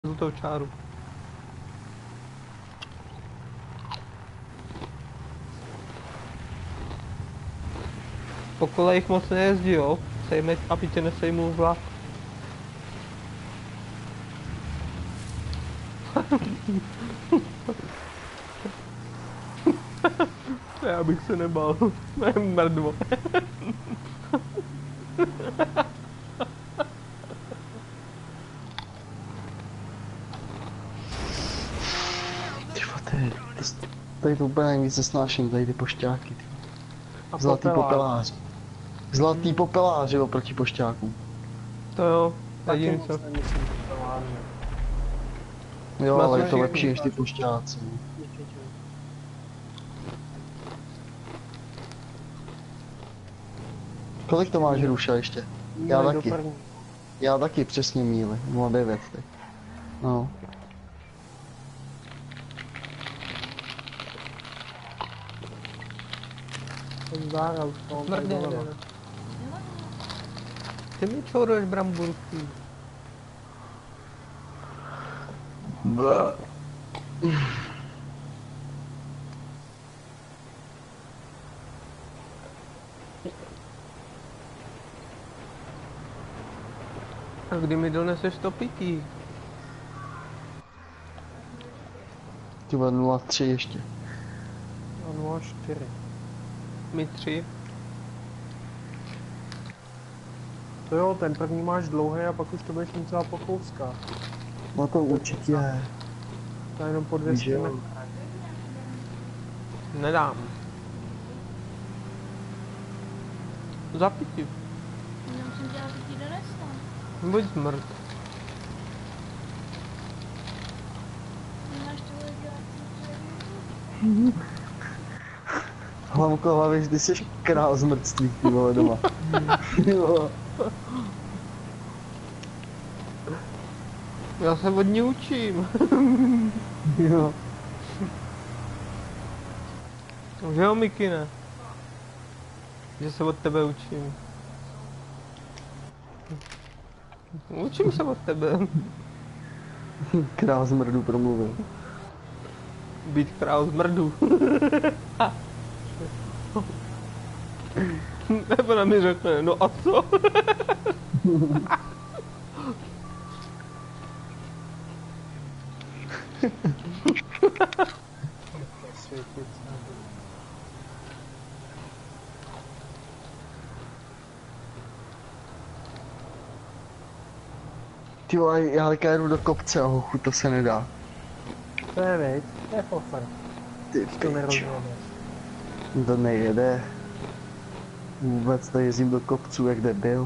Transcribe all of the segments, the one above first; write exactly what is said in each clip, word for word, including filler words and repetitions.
Žlutou čáru. Po kolejích moc nejezdí, jo? Sejme, aby tě nesejmul vlak. Já bych se nebal. Ne, mrdvo. Ty, tady to úplně nejvíc nesnáším, tady ty pošťáky. A Zlatý popelář. popelář. Zlatý popelář, jo, proti pošťákům. To jo, Taky jediný moc co. nemyslím popeláře. Jo, Má ale to je to ještě lepší jednou než ty tak. pošťáci. Určitě. Kolik to máš hruša ještě? Já Míli do taky. první. Já taky přesně míli, nula devět teď. No. Ten zára už to on tady Mrdne, doleva. ne. Ty mi čouruješ bramburky. Bá. A kdy mi doneseš to pití? Ty vole, nula tři ještě. A nula čtyři. My tři. To jo, ten první máš dlouhý a pak už to budeš mít celá po kouskách. No to určitě je. To je jenom po dvě Víš, jo. stě. Nedám. Za pití. Já musím dělat, že ti donesla. Buď zmrt. Nemáš to dělat. Hlavko hlavě, že ty jsi král zmrtvých, ty vole, doma. Jo. Já se od ní učím. Jo. Že jo, Mikine? Že se od tebe učím. Učím se od tebe. Král zmrdu promluvil. Být král z mrdu. Nebo na mi řekne, no a co? Ty vole, já teďka jdu do kopce a hochu, to se nedá. To je viď, to je fofer. Ty To pičo. nerozumíš. To nejede. Vůbec nejezdím do kopců, jak debil.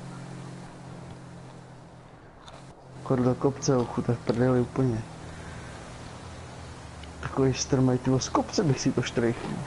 Kor do kopce, hochu, tak prdeli úplně. Takový strmej, tyvo, z kopce bych si to štrejchnul.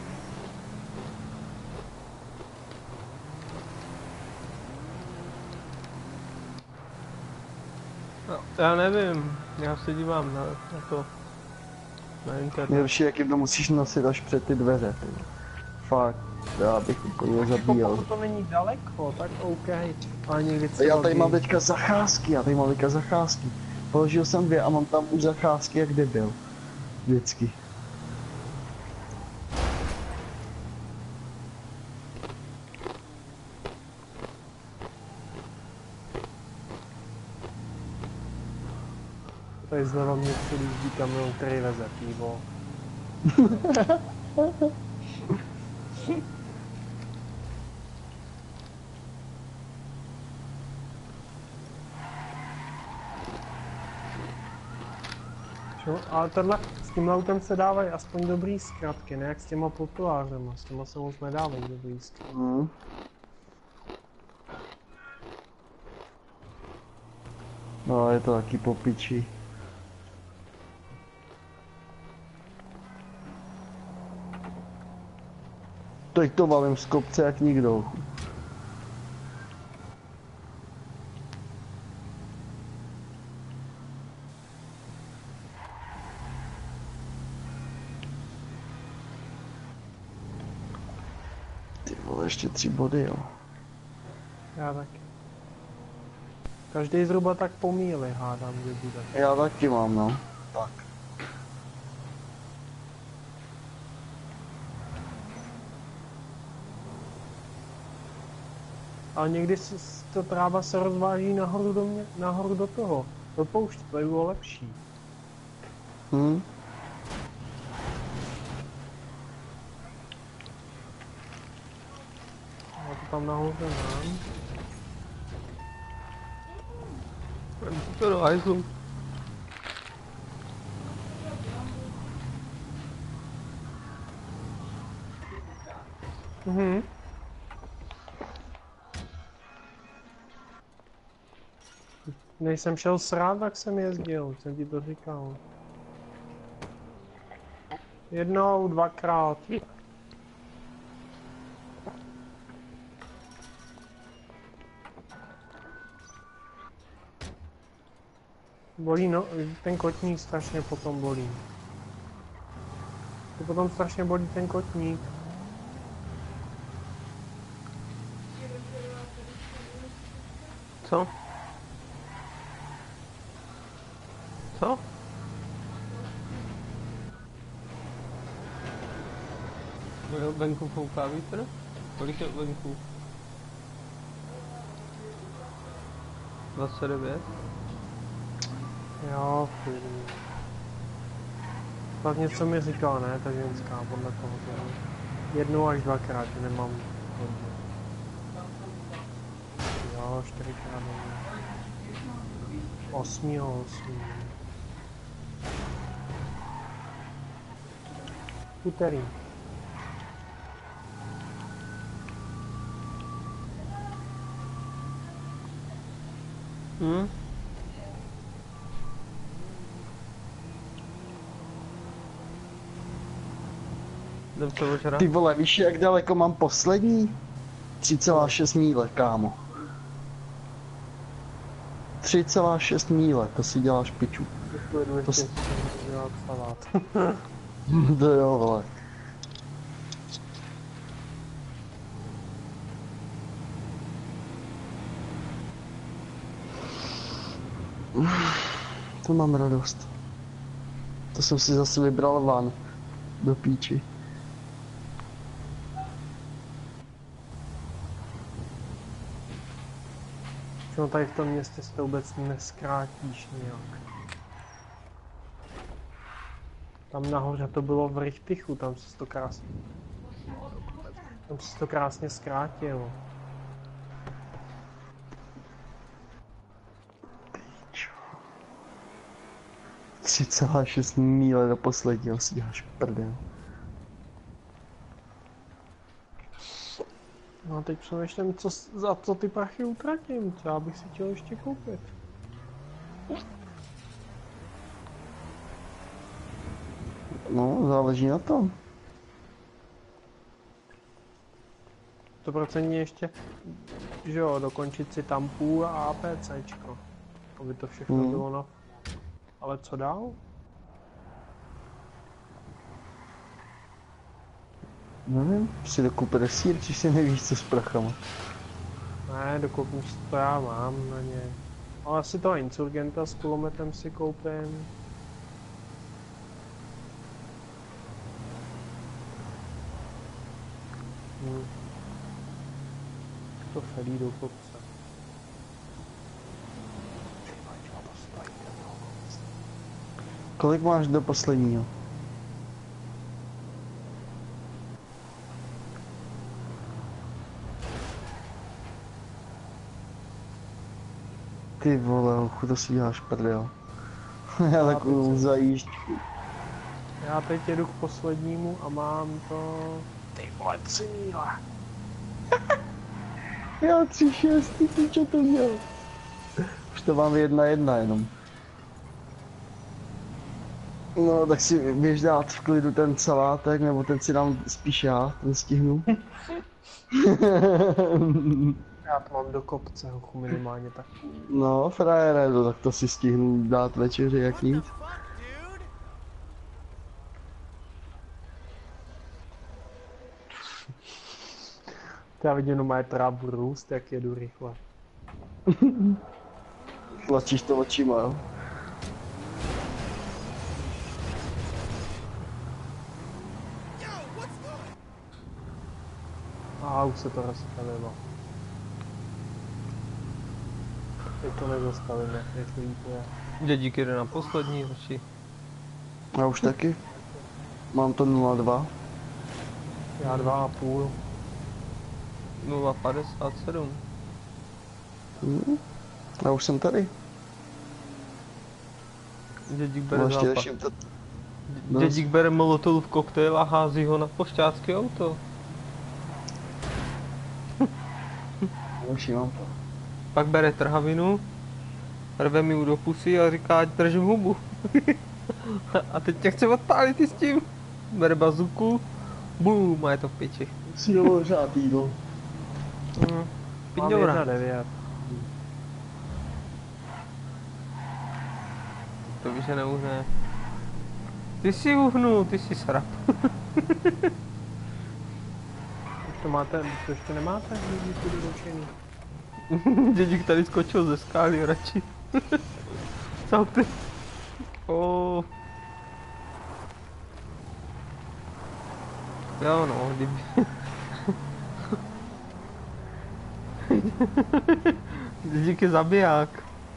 No, já nevím, já se dívám na, na to. Na internet. Nejhorší, jak jim to musíš nosit až před ty dveře, ty. Fakt, já bych úplně Jako zabíjel. pokud to není daleko, tak OK. Ale někdy Já třeba tady mám běž. teďka zacházky, já tady mám teďka zacházky. Položil jsem dvě a mám tam už zacházky jak debil. Vždycky. Tady zleva mě předjíždí kamion, který veze pivo. Čo? Ale tohle, s tím autem se dávají aspoň dobrý zkratky, ne jak s těma populářema, s těma se moc nedávají dobrý zkratky. Hmm. No, je to taky popičí. Teď to valím z kopce jak nikdo. Ty vole, ještě tři body, jo. Já taky. Každý zhruba tak po míli hádám, kde bude. Já taky mám, no. Tak. Ale někdy se, s- ta tráva se rozváží nahoru do, mě, nahoru do toho. Do pouště, to by bylo lepší. Hm? Já to tam nahoře mám. To do hajzlu. Mhm. Než jsem šel srát, tak jsem jezdil, jsem ti to říkal. Jednou, dvakrát. Bolí no, ten kotník strašně potom bolí. To potom strašně bolí ten kotník. Co? Co? Byl venku fouká vítr? Kolik je venku? dvacet devět? Jo, chvíli. Tak něco mi říkala, ne, ta ženská, podle toho to je. Jednou až dvakrát, že nemám hodně. Jo, čtyřikrát nevím. Osmího, osmí. Úterý. Hm? Jdem se ožrat? Ty vole, víš jak daleko mám poslední? tři celá šest míle, kámo. tři celá šest míle, to si děláš piču. Pojedu To ještě s- dělat salát. To jo, vole. To mám radost. To jsem si zase vybral van. Do píči. No tady v tom městě se to vůbec neskrátíš nějak. Tam nahoře to bylo v Richtichu, tam se to krásně... Tam se to krásně zkrátilo. tři celá šest míle do posledního si děláš prdel. No a teď přemýšlím, co, s- za co ty prachy utratím, co já bych si chtěl ještě koupit. No, záleží na tom. To procentně ještě, že jo, dokončit si tam půl a APCčko. Aby to všechno Hmm. bylo na... Ale co dál? Nevím, si dokupit sír, či si nevíš co s prachama. Ne, dokoupím si to, já mám na ně. Ale asi toho Insurgenta s kulometem si koupím. Hm. To felí do kopce. Kolik máš do posledního? Ty vole, hochu, to si děláš prdel. Já takovou zajížďku. Já teď jedu k poslednímu a mám to... Ty vole, tři míle. Já tři šest, ty pičo to měl. Už to mám jedna jedna jenom. No, tak si běž dát v klidu ten salátek, nebo ten si dám spíš já, ten stihnu. Já to mám do kopce, hochu, minimálně tak. No, frajere, no, tak to si stihnu dát večeři jak nic. Já vidím, no moje trávu růst, jak jedu rychle. Tlačíš to očima, jo? A už se to rozstavilo. Teď to nezastavíme, jestli to je. Dědík jde na poslední, hoši. Já už taky. Mám to nula dva. Já dva a půl. nula padesát sedm. Hmm. Já už jsem tady. Dědík bere No ještě západ. ještě to... Dědík bere molotov koktejl a hází ho na pošťácký auto. Už mám to. Pak bere trhavinu, rve mi ju do pusy a říká, ať držím hubu. A teď tě chce odpálit i s tím. Bere bazuku, bum, a je to v piči. Si dalo řád jídlo. Mm. Mám Pindora. jedna devět. To víš, že neuhne. Ty si uhnul, ty si srap. Už to máte, to ještě nemáte lidi tu doručený. Dědík tady skočil ze skály radši. Co ty? Oh. Jo no, kdyby... Dědík je zabiják.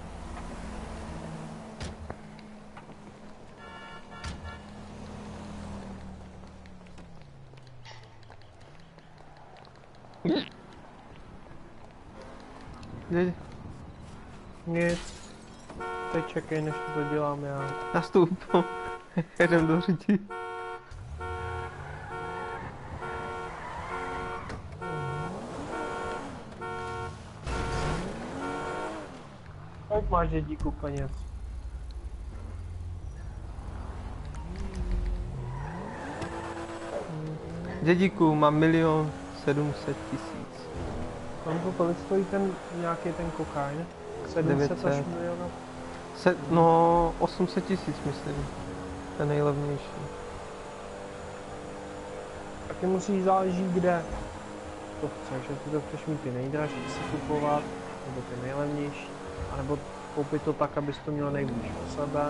Dědí. Nic. Teď čekej, než to dělám já. Nastup. Jedem do řiti. Kolik máš dědíku peněz? Dědíku, mám milion sedm set tisíc. Tomku, kolik stojí ten nějaký ten kokain? sedm set až devět set. miliona? Se, no, osm set tisíc myslím. To je nejlevnější. Taky musí záleží kde to chceš, jestli to chceš mít ty nejdražší si kupovat, nebo ty nejlevnější, anebo koupit to tak, abys to měl nejblíž u sebe.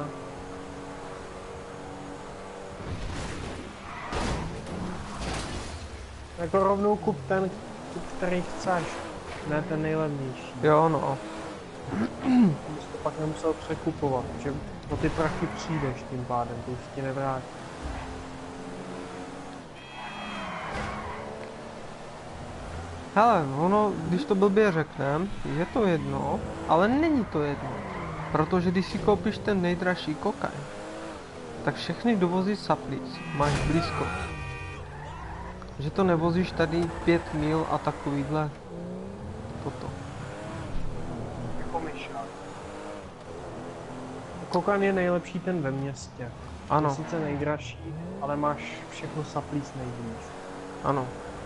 Jako rovnou kup ten, kup, který chceš, ne ten nejlevnější. Jo no. Abys to pak nemusel překupovat, že o ty prachy přijdeš tím pádem, to už ti nevrátí. Hele, ono, když to blbě řeknem, je to jedno, ale není to jedno. Protože když si koupíš ten nejdražší kokain, tak všechny dovozy saplic máš blízko. Že to nevozíš tady pět mil a takovýhle toto. Jako myšák. Kokain je nejlepší ten ve městě. Je Ano, sice nejdražší, ale máš všechno saplíc nejvíc. ano.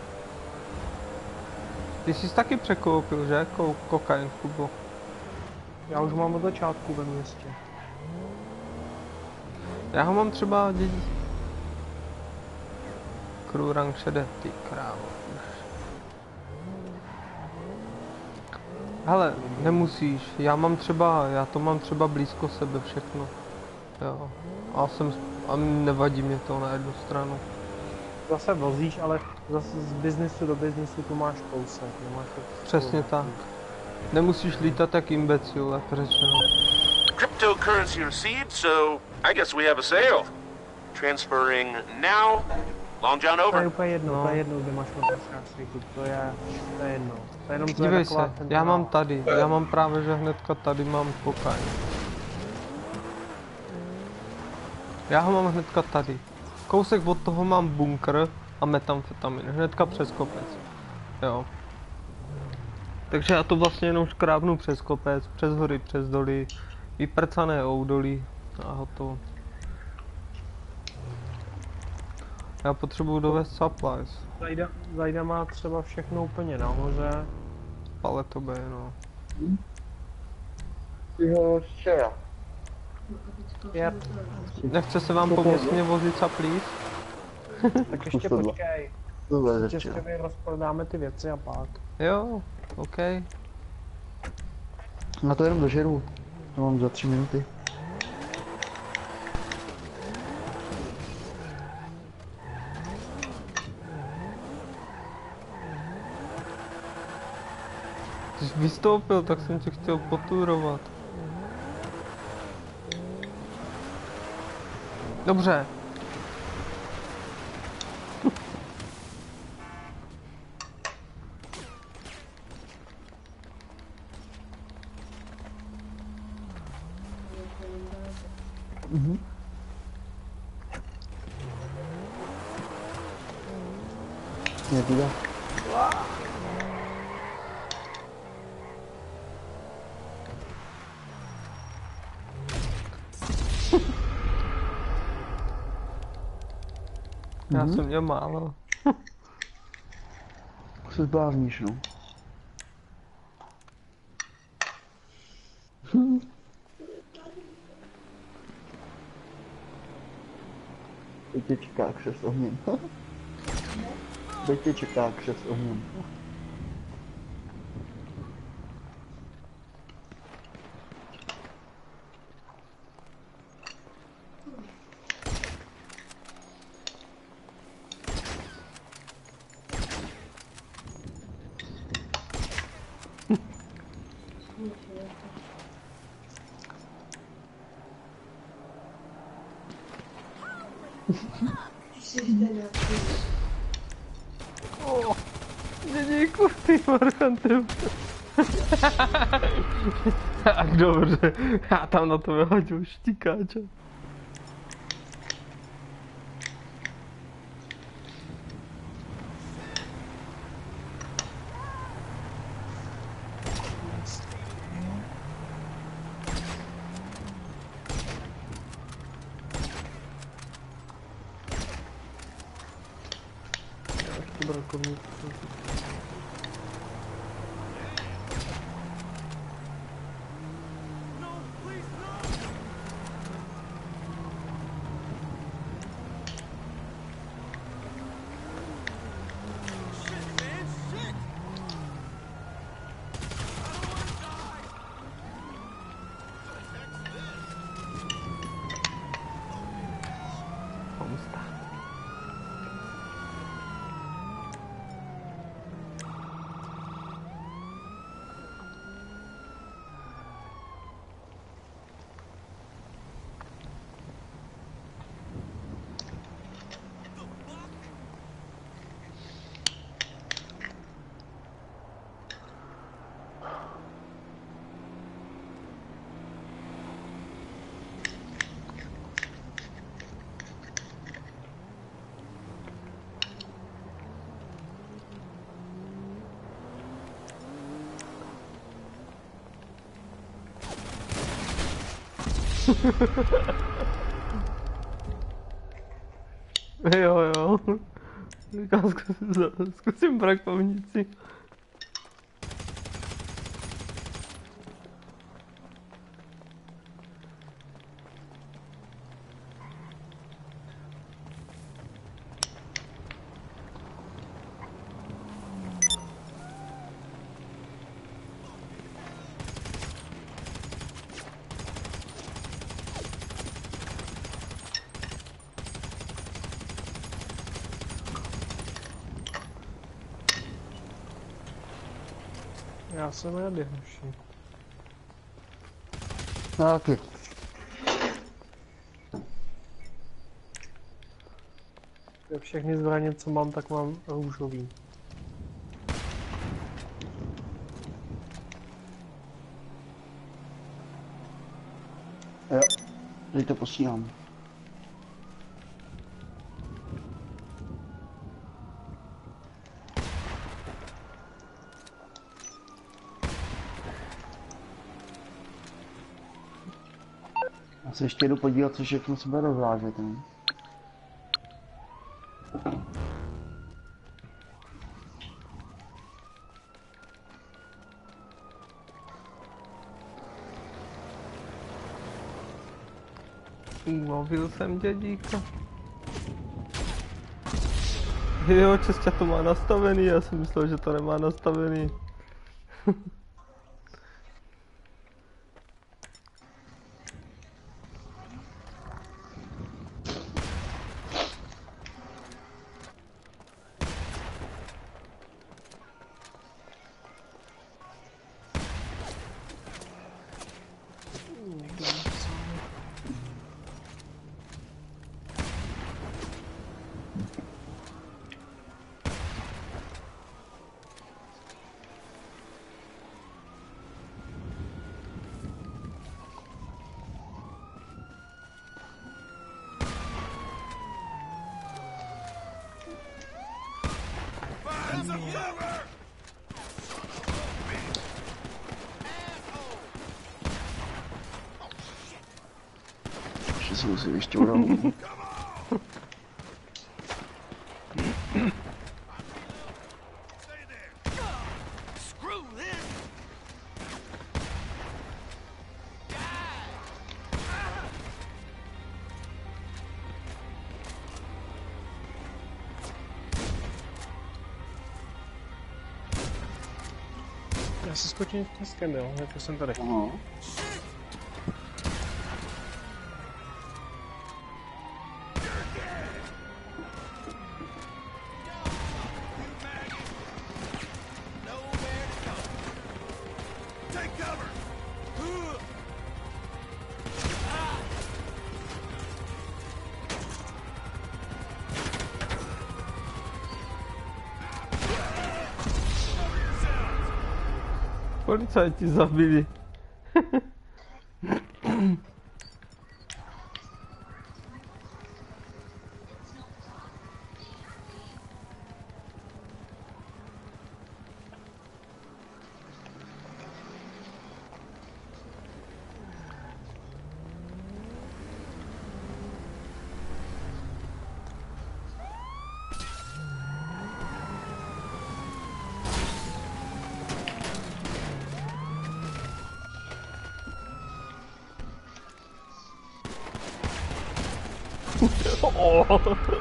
Ty jsi taky překoupil, že? Ko kokain, Kubo. Já už mám od začátku ve městě. Já ho mám třeba dědí. Krurang šede, ty krávo. Hele, nemusíš, já mám třeba, já to mám třeba blízko sebe všechno. Jo. A jsem, a nevadí mě to na jednu stranu. Zase vozíš, ale zase z biznesu do biznesu tu máš kousek, nemáš to Přesně tak. Nemusíš lítat jak imbecil, jak řečeno. Cryptocurrency received, so I guess we have a sale. Transferring now. Long John To je over. úplně jedno, No. to je jedno, kde máš motorkářství, to je, to je jedno. To je jenom to je Dívej taková se, já centrála. mám tady, já mám právě, že hnedka tady mám kokain. Já ho mám hnedka tady. Kousek od toho mám bunkr a metamfetamin, hnedka přes kopec. Jo. Takže já to vlastně jenom škrábnu přes kopec, přes hory, přes doly, vyprcané údolí a hotovo. Já potřebuju dovést supplies. Zajda, Zajda má třeba všechno úplně nahoře. Paletové, no. Jo, včera. Pět, Nechce se vám po městě vozit supplies? tak ještě Sedla. počkej. Tohle je Ještě včera. si rozprodáme ty věci a pak. Jo, OK. Na to jenom dožeru. To mám za tři minuty. Ty jsi vystoupil, tak jsem tě chtěl potůrovat. Dobře. Mhm. Je to tak. Já Mhm. jsem měl málo. Se zblázníš, no. Teď tě čeká křes ohněm. Teď tě čeká křes ohněm. Oh, dědíku, ty marchantem. Tak dobře, já tam na to vyhodil štíkáče. Ještě brokovník. Pomsta. Jo, jo. Říkám, zkusím, zkusím brakovnici. Já jsem rádi, hoši. Taky. Všechny zbraně, co mám, tak mám růžový. Jo, teď to posílám. Já se ještě jdu podívat, co všechno se bude rozvážet. Ne? Mluvil jsem dědíka. Jo, Česťa to má nastavený, já jsem myslel, že to nemá nastavený. Ještě se musím vyšťourat. Já si skočím s tiskem, jo, jako jsem tady. Aha. Policajti zabili. Oh.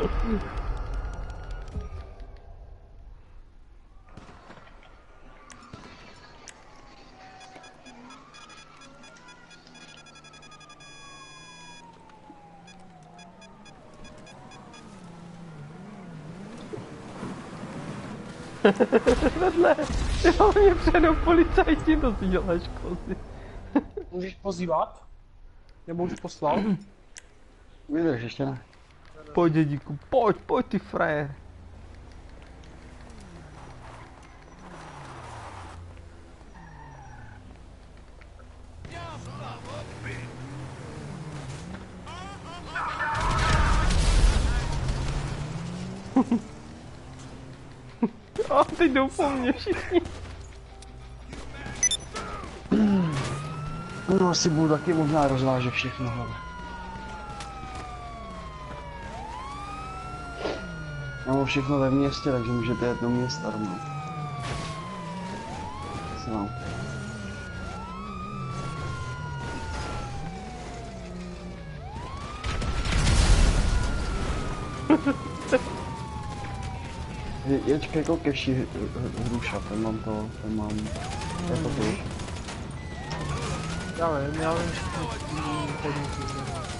Vedle, jo, mě předou policajti, to si děláš kozy. Můžeš pozývat? Nebo už poslal? Vydrž, ještě ne. Pojď, dědíku, pojď, pojď ty frajer. A teď jdou po mně všichni. No asi budu taky možná rozvážet všechno, hele. Já mám všechno ve městě, takže můžete jet do města rovnou. No. Je, ječka jako keši hruša, ten mám to, ten mám, jako to. Já vím, já vím, že podniky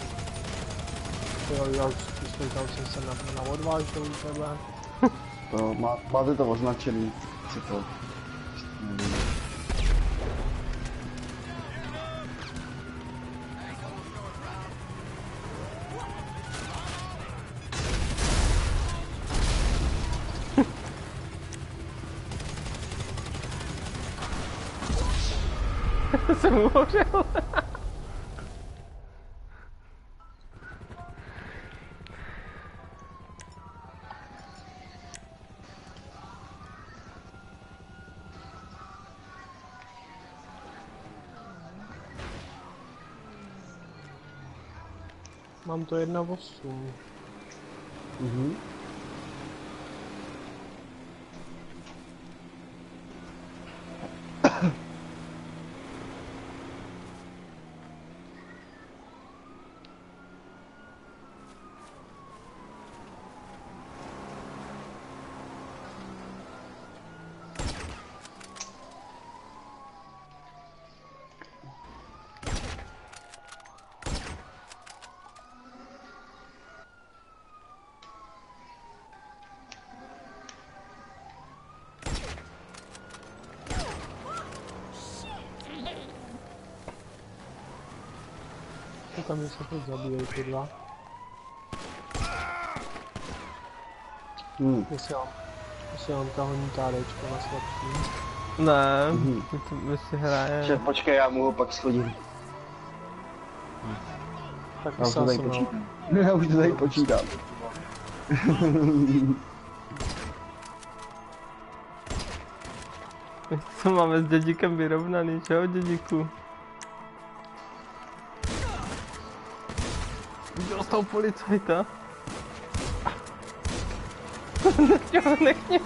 jo, já už slyšel jsem se na, na odvážil u tebe. To má, máte to označený, si to. Nevím. Jsem uhořel. Mám to jedna osm. Mhm. Tam je se to zabíjejí ty dva. Hmm. Jestli mám, jestli mám ta honí tádečko na slabší. Ne, Mhm. my, to, my si hraje. Že počkej, já mu ho pak schodím. Tak Já už to jsem tady se počítám. Já už to tady počítám. My co máme s dědíkem vyrovnaný, že jo, dědíku? Viděl z toho policajta? Nech mě, nech mě.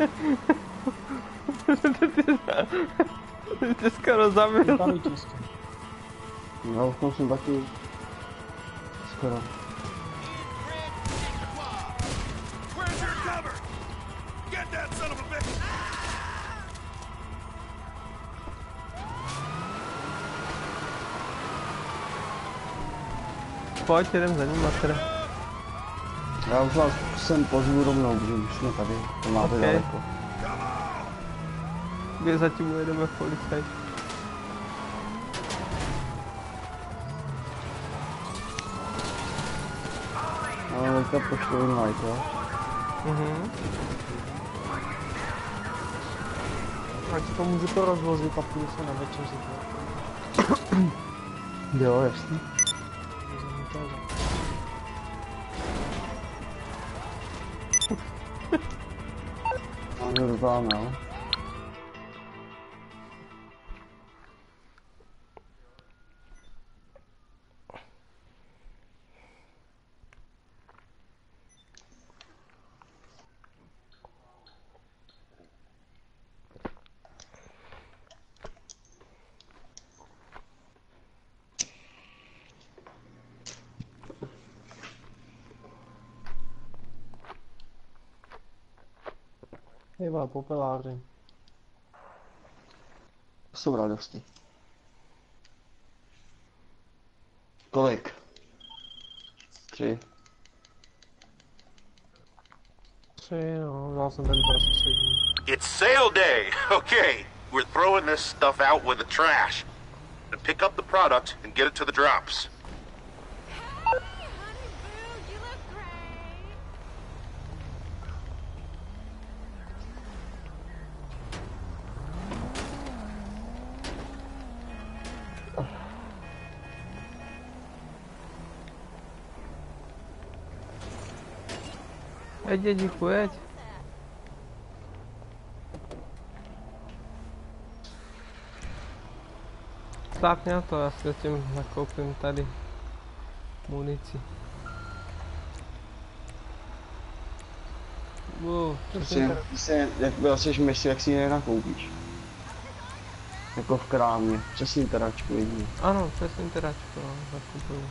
Ty tě skoro zabil. Tady čistě. No, v tom jsem taky skoro. Where's your cover? Get that son of a bitch! Pojď, jdem za ním, Matre. Já už vás sem pozvu rovnou, protože už jsme tady, to máte Ok. daleko. Kde zatím ujedeme v policajt. Ale teďka pošlu invite, jo? Mhm. Ať to můžete rozvozit a půjdu se na večeři. Jo, jasný. Máme to tam, jo? Ty vole, popeláři. To jsou radosti. Kolik? Tři. Tři, no, vzal jsem ten prostřední. It's sale day. Okay, we're throwing this stuff out with the trash. And pick up the product and get it to the drops. Honey, honey, boo, you look great. Jeď, dědíku, jeď. Stápně na to, já si tím nakoupím tady munici. Wow, Prostě, prostě, jak byl seš mysli, jak si ji nenakoupíš. Jako v krámě, přes interačku jedině. ano, přes interačku, no, nakupuju.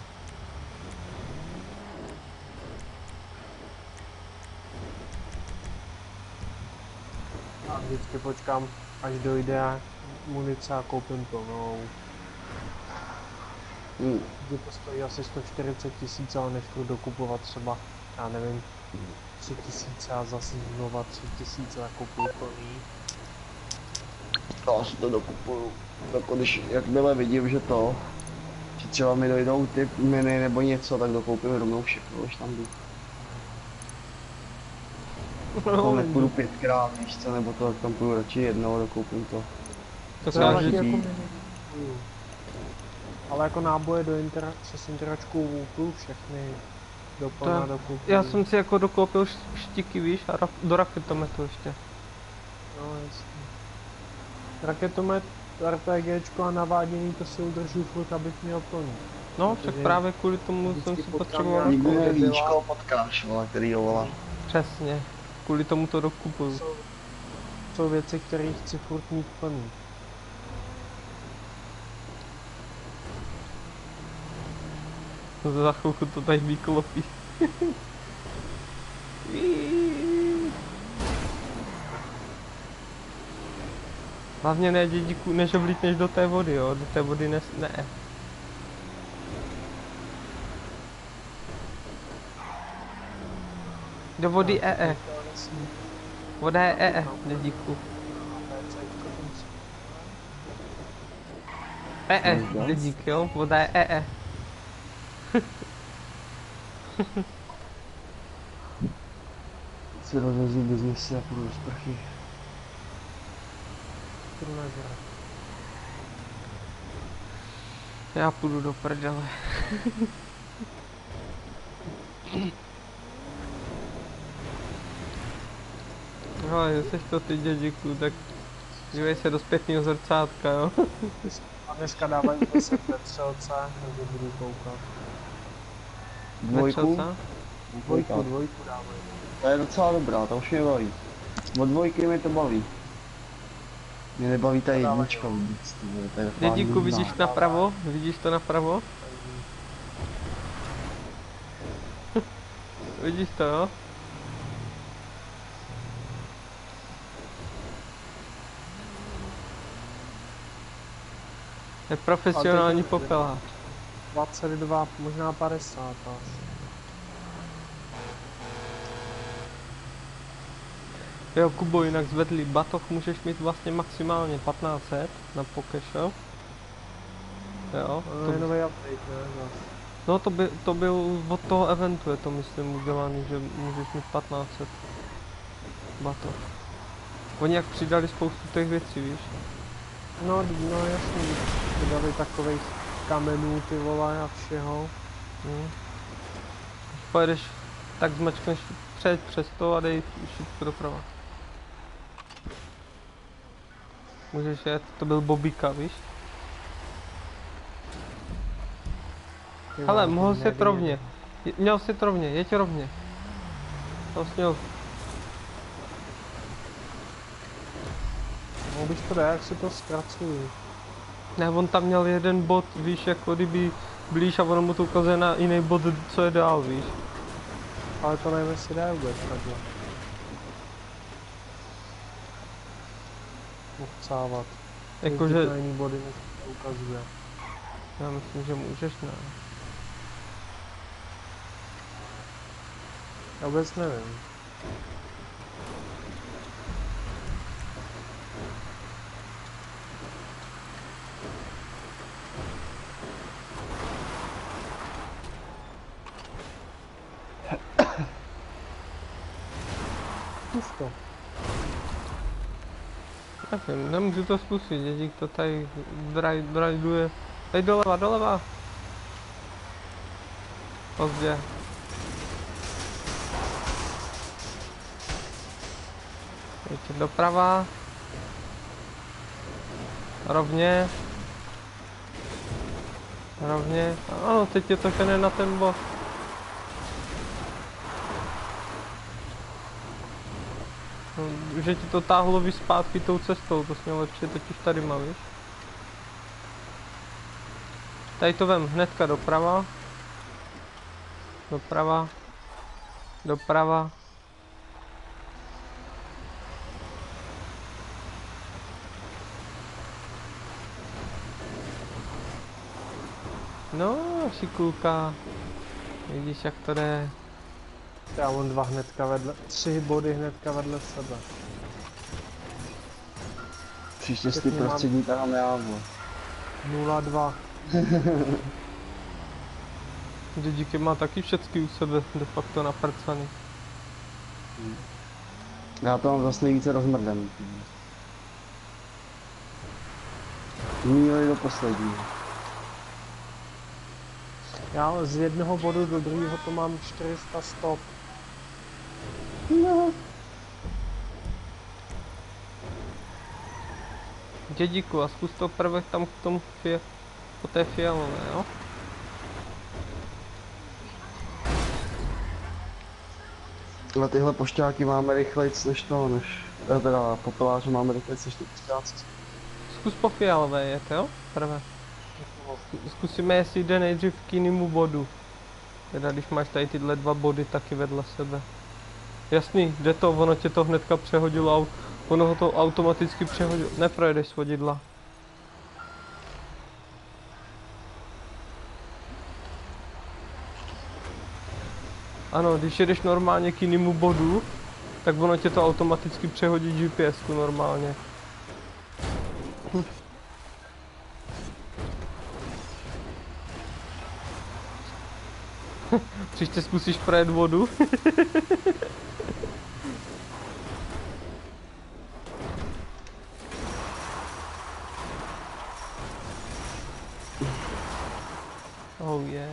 A vždycky počkám, až dojde munice a koupím plnou. Hmm. Kdy to stojí asi sto čtyřicet tisíc, ale než budu dokupovat třeba, já nevím, tři tisíce a zase znova tři tisíce a kupuju plný. To asi to dokupuju. Jako když, jakmile vidím, že to, že třeba mi dojdou ty miny nebo něco, tak dokoupím rovnou všechno, když tam jdu. To nepůjdu pětkrát, víš co, nebo to, tam půjdu radši jednou, dokoupím to. To To já taky káže, jako být. kupuju. Ale jako náboje do intera přes interačku vůpu všechny doplná To- dokupuju. já jsem si jako dokoupil š- štiky, víš, a ra- do raketometu ještě. No jasně. Raketomet, RPGčko a navádění to si udržu furt, abych měl plný. No, Protože tak právě kvůli tomu vždycky jsem si potkám potřeboval nějakou- Nikdy koupit. nevíčko potkáš, vole, který jo, vole. Přesně, kvůli tomu to dokupuju. Jsou, jsou věci, které chci furt mít plný. Za chvilku to tady vyklopí. Hlavně ne, dědíku, než vlítneš do té vody, jo, do té vody ne, ne. Do vody E E, voda je E E, dědíku. E E, dědík, jo, voda je E E. Si rozvezí biznesy a půjdu do sprchy. Já půjdu do prdele. No, jestli to ty dědíku, tak Dívej se do zpětného zrcátka, jo. A dneska dávají zase ve třelce, takže budu koukat. Dvojku? Nečel se? Dvojku, dvojku dávají. Ta je docela dobrá, ta už mě baví. Od dvojky mi to baví. Mě nebaví ta jednička vůbec, ty vole, to je fakt Dědíku, nudná. vidíš napravo? Vidíš to napravo? Vidíš to, jo? Je profesionální popelák. dvacet dva, možná padesát asi. Jo, Kubo, jinak zvedli batoh, můžeš mít vlastně maximálně patnáct set na Pokešel. Jo, To to, je nový update, ne? Zas. no to, by, to byl od toho eventu, je to myslím udělaný, že můžeš mít patnáct set batoh. Oni jak přidali spoustu těch věcí, víš? No, no jasný, vydali takových kamenů, ty vole a všeho. Hmm. Když pojedeš, tak zmačkneš přejď přes to a dej šipku doprava. Můžeš jet, to byl Bobíka, víš? Ty Hele, vole, mohl ty si neví, rovně. Je- Měl si rovně, jeď rovně. To směl. Mohl bys to dát, jak si to zkracuju. Ne, on tam měl jeden bod, víš, jako kdyby blíž a ono mu to ukazuje na jiný bod, co je dál, víš. Ale to nevím, jestli dá vůbec takhle. Uchcávat. Jakože, Jezdit na jiný body, než to ukazuje. já myslím, že můžeš, ne. Já vůbec nevím. Zkus to. Nevím, nemůžu to zkusit, dědík to tady draj, drajduje. Teď doleva, doleva. Pozdě. Teď doprava. Rovně. Rovně. Ano, teď je to žene na ten bod. No, že ti to táhlo víc zpátky tou cestou, to směl lepší, teď už tady má, víš? Tady to vem hnedka doprava. Doprava. Doprava. No, šikulka. Vidíš, jak to jde. Já mám dva hnedka vedle, tři body hnedka vedle sebe. Příště si ty Pěkně mám- prostřední tahám já, vole. nula dva. Dědíky má taky všecky u sebe de facto naprcaný. Já to mám zase nejvíce rozmrdaný. Míli do posledního. Já z jednoho bodu do druhého to mám čtyři sta stop. No. Dědíku, a zkus to prvek tam k tomu fie, po té fialové, jo? Na tyhle pošťáky máme rychlejc než to, než... eh, Teda popeláře máme rychlejc než ty pošťáci. Zkus po fialové jet, jo? Prvé. Zkusíme, jestli jde nejdřív k jinému bodu. Teda když máš tady tyhle dva body taky vedle sebe. Jasný, jde to, ono tě to hnedka přehodilo, au- ono ho to automaticky přehodilo. Neprojedeš z vodidla. Ano, když jedeš normálně k jinému bodu, tak ono tě to automaticky přehodí G P S ku normálně. Příště zkusíš projet vodu. Oh yeah.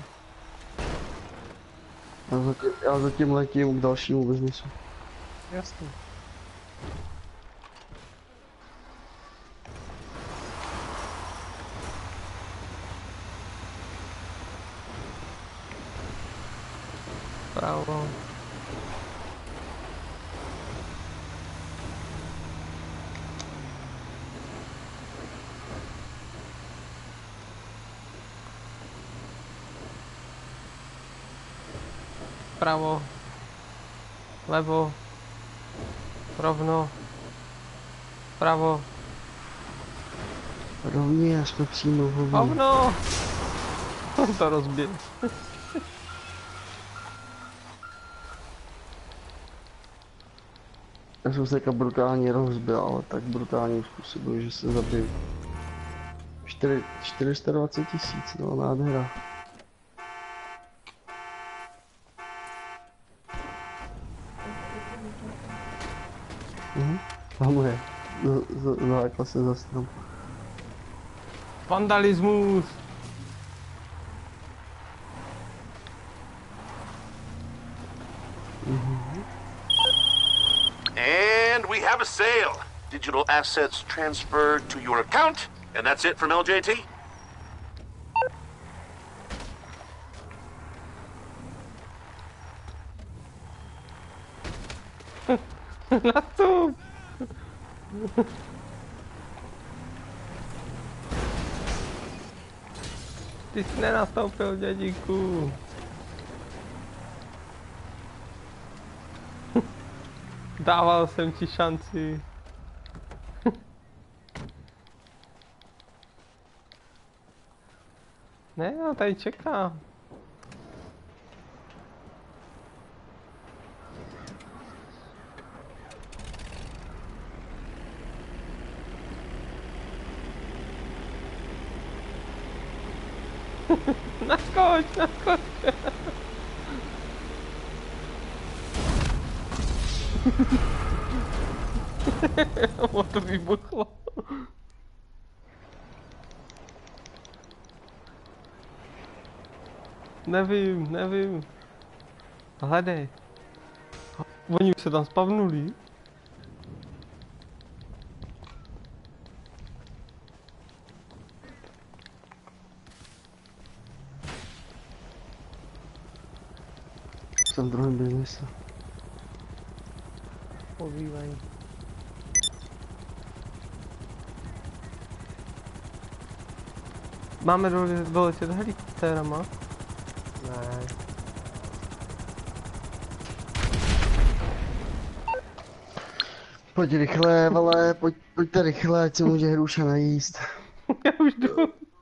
Já zatím, já zatím letím k dalšímu biznisu. Jasný. Pravo. Pravo. Levo. Rovno. Pravo. Rovně, a jsme přímo hovno. Hovno! On to rozbil. Já jsem se jako brutálně rozbil, ale tak brutálním způsobem, že se zabil. čtyři sta dvacet tisíc, no nádhera. Mhm, tam je. Zahákla se za strom. Vandalismus! And we have a sale. Digital assets transferred to your account, and that's it from L J T. Nastup! Ty jsi nenastoupil, dědíku. Dával jsem ti šanci. Ne, já tady čekám. Naskoč, naskoč. Ono to vybuchlo. Nevím, nevím. Hledej. Oni už se tam spavnuli. Jsem v druhém biznesu. Pozývají. Máme dole, doletět helikoptérama. Ne. Pojď rychle, vole, pojď, pojďte rychle, ať se může Hruša najíst. Já už jdu.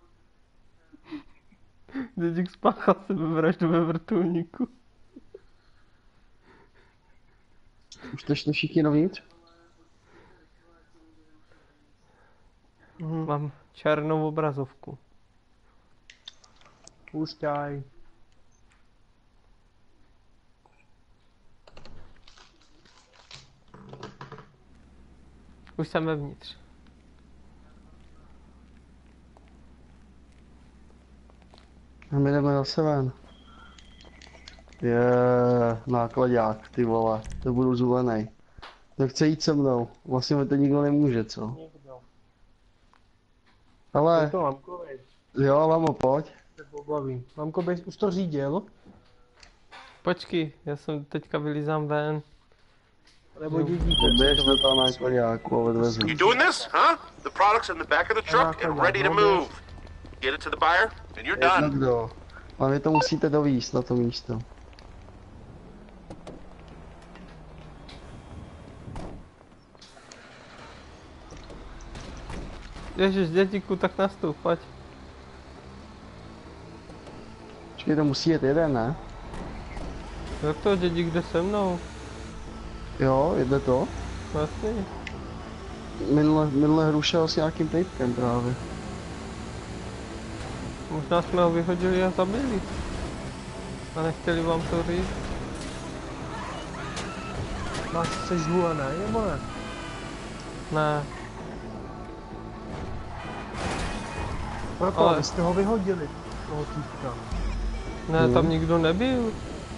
Dědík spáchal sebevraždu ve vrtulníku. Už to šli všichni dovnitř? Mhm. Mám černou obrazovku. Pušťaj. Už jsem vevnitř. A my jdeme zase ven. Je nákladák, ty vole, to budu zvolený. To chce jít se mnou, vlastně mi to nikdo nemůže, co? Někdo. Ale, Je to Lamkovi. jo, Lamo, pojď. Se pobaví. Lamko, bys už to řídil? Počkej, já jsem teďka vylízám ven. Nebo dědíte? Běž do toho nákladáku a odvezu. You doing this, huh? The product's in the back of the truck and ready to move. Get it to the buyer, and you're Jedno done. kdo. A vy to musíte dovíst na to místo. Ježiš, dědíku, tak nastup, pojď. Počkej, to musí jet jeden, ne? Jak to, dědík jde se mnou? Jo, jede to. Vlastně. Minule, minule Hrušel s nějakým týpkem právě. Možná jsme ho vyhodili a zabili. A nechtěli vám to říct. Máš se žlulený, nebo ne? Ne. Proto, Ale- ale... vy jste ho vyhodili, toho týpka. Ne, tam nikdo nebyl.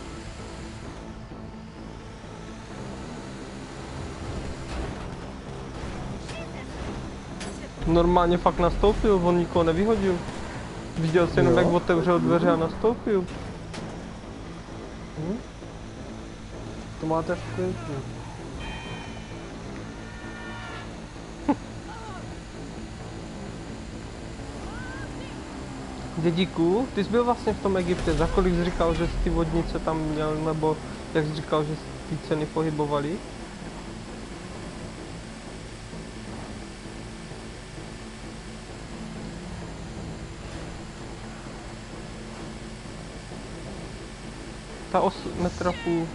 Normálně fakt nastoupil, on nikoho nevyhodil. Viděl jsi jenom, Jo. jak otevřel dveře a nastoupil. to máte v klidu. Dědíku, ty jsi byl vlastně v tom Egyptě, za kolik jsi říkal, že jsi ty vodnice tam měl, nebo jak jsi říkal, že ty ceny pohybovaly? Ta os metra půl.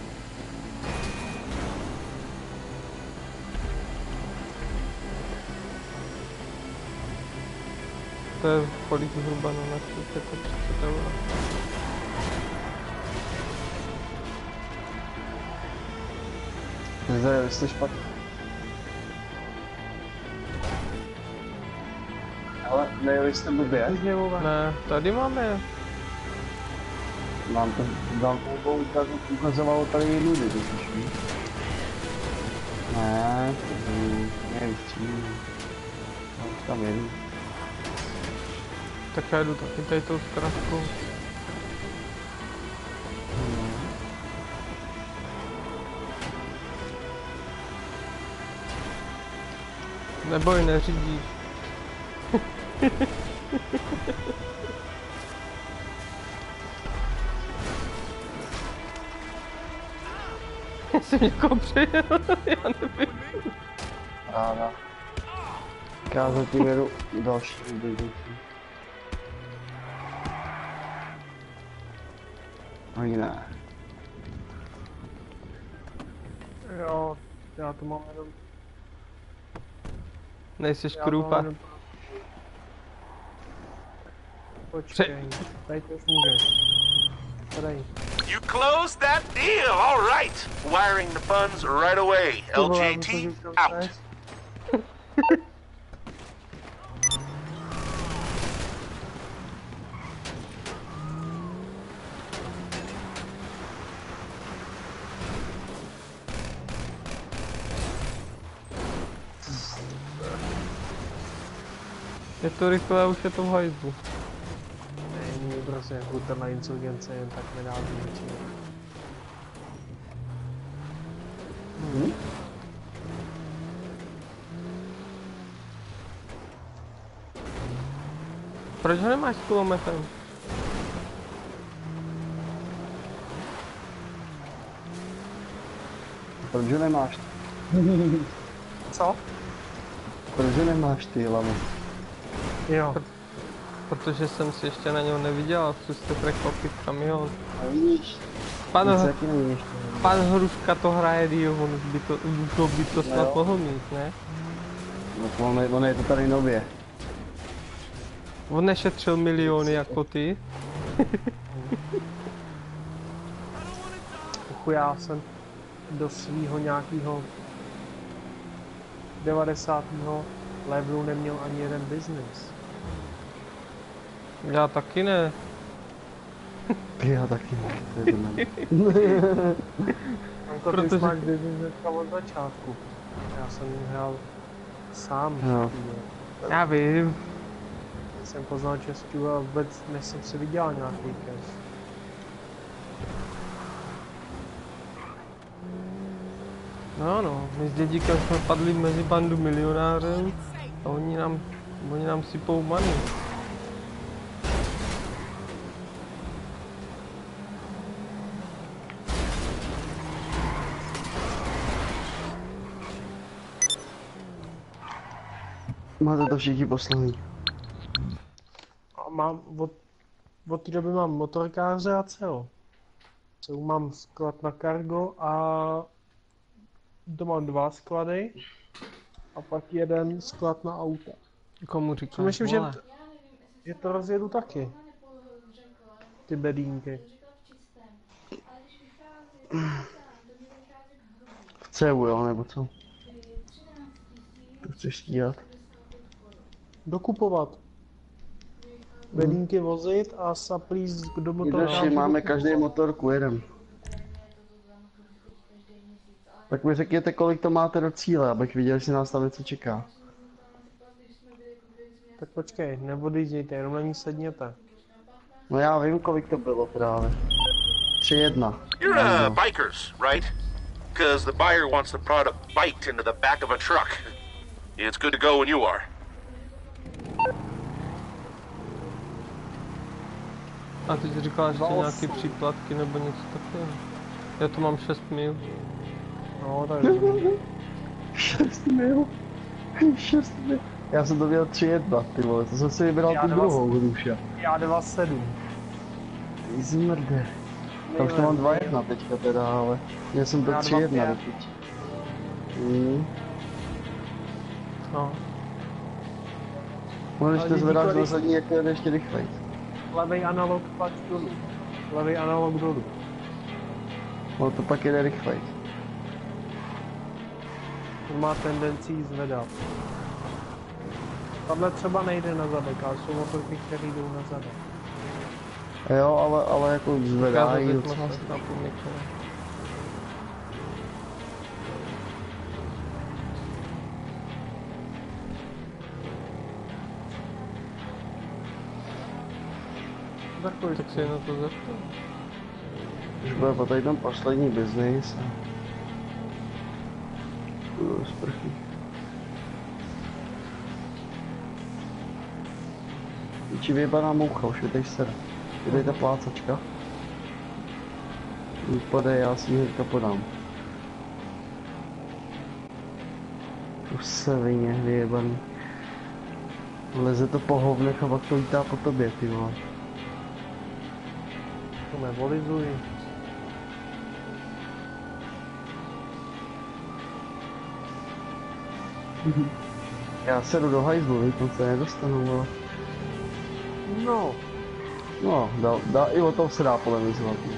To je kolik zhruba na naši, jako třicet euro. Zajeli jste špatně. Ale nejeli jste blbě? Klidně vole. Ne, tady máme. Mám to, dám to ukazu, ukazovalo tady jinou lidi, totiž víš. Ne, to nevím, čím. No, už tam jedu. Tak já jdu taky tady tou zkrátkou. Neboj, neřídíš. Já jsem někoho přejel, já nevím. Ráda. Já zatím jedu další lidi. Ani ne. Jo, já to mám jenom... Nejseš já to mám krůpa. jenom- Počkej, tady to už můžeš. Tady. You closed that deal, all right. Wiring the funds right away. Ty vole, L J T, můžu to out. vzít? Je to rychle a už je to v hajzlu. Není prostě huterná insurgence jen tak nedá ničeho. Hm? Proč ho nemáš s kulometem? Proč ho nemáš? Co? Proč ho nemáš ty hlavu? Jo. Protože jsem si ještě na něho neviděl a chci se překvapit kamion. A vidíš? Pan, Nic taky nevíš. pan Hruška to hraje díl, on už by to, už by to snad jo. mohl mít, ne? No, on, je, on je to tady nově. On nešetřil miliony jako ty. Uchu, já jsem do svýho nějakého devadesátého levelu neměl ani jeden business. Já taky ne. Já taky ne. To je to ne. Anko, ty Protože- už máš business hnedka od začátku. Já jsem hrál sám. Jo. Já vím. Jsem poznal Čestu a vůbec než jsem si vydělal nějaký cash. No no, my s dědíkem jsme padli mezi bandu milionářů a oni nám, oni nám sypou money. Máte to všichni poslaný. A mám od, od té doby mám motorkáře a cel. Cel mám sklad na cargo a to mám dva sklady a pak jeden sklad na auta. Komu říkáš, Myslím, že vole? je to rozjedu taky. Ty bedínky. V cévu, jo, nebo co? To chceš stíhat? Dokupovat. Bedínky vozit a saplíz do motora. Jdeš, máme každý motorku, jedem. Tak mi řekněte, kolik to máte do cíle, abych viděl, jestli nás tam něco čeká. Tak počkej, neodjíždějte, jenom na ní sedněte. No já vím, kolik to bylo právě. tři jedna. You're uh, bikers, right? because the buyer wants the product biked into the back of a truck. It's good to go when you are. A ty jsi říkal ještě Dva nějaký osm. příplatky nebo něco takového. Já tu mám šest mil. No, tak dobrý. šest mil. šest mil. Já jsem to měl tři jedna, ty vole, to jsem si vybral Já tu dva- druhou hruša. Já dva sedm. Ty zmrde. Já už to mám dva jedna teďka teda, ale měl jsem to Já tři dva jedna pět. doteď. Mm. No. No, když Ale to díky zvedáš kolik- do zadní, jak to jede ještě rychleji. Levej analog tlač dolů. Levej analog dolů. No to pak jede rychleji. On má tendenci jí zvedat. Tahle třeba nejde na zadek, ale jsou motorky, které jdou na zadek. Jo, ale, ale jako zvedají Ukázat docela. rychlost na půl mikro. Takový Tak se na to zeptal. Už bude po tady ten poslední biznis. a- Půjdu z prchy. Či vyjebaná moucha, už je tady sera. Je tady ta plácačka. Vypadej, já si ji hnedka podám. Už se vině, vyjebaný. Leze to po hovnech a pak to lítá po tobě, ty vole. To nevolizuj. Já se jdu do hajzlu, víš, tam se nedostanu, vole. No, No, dá, dá, i o tom se dá polemizovat. no.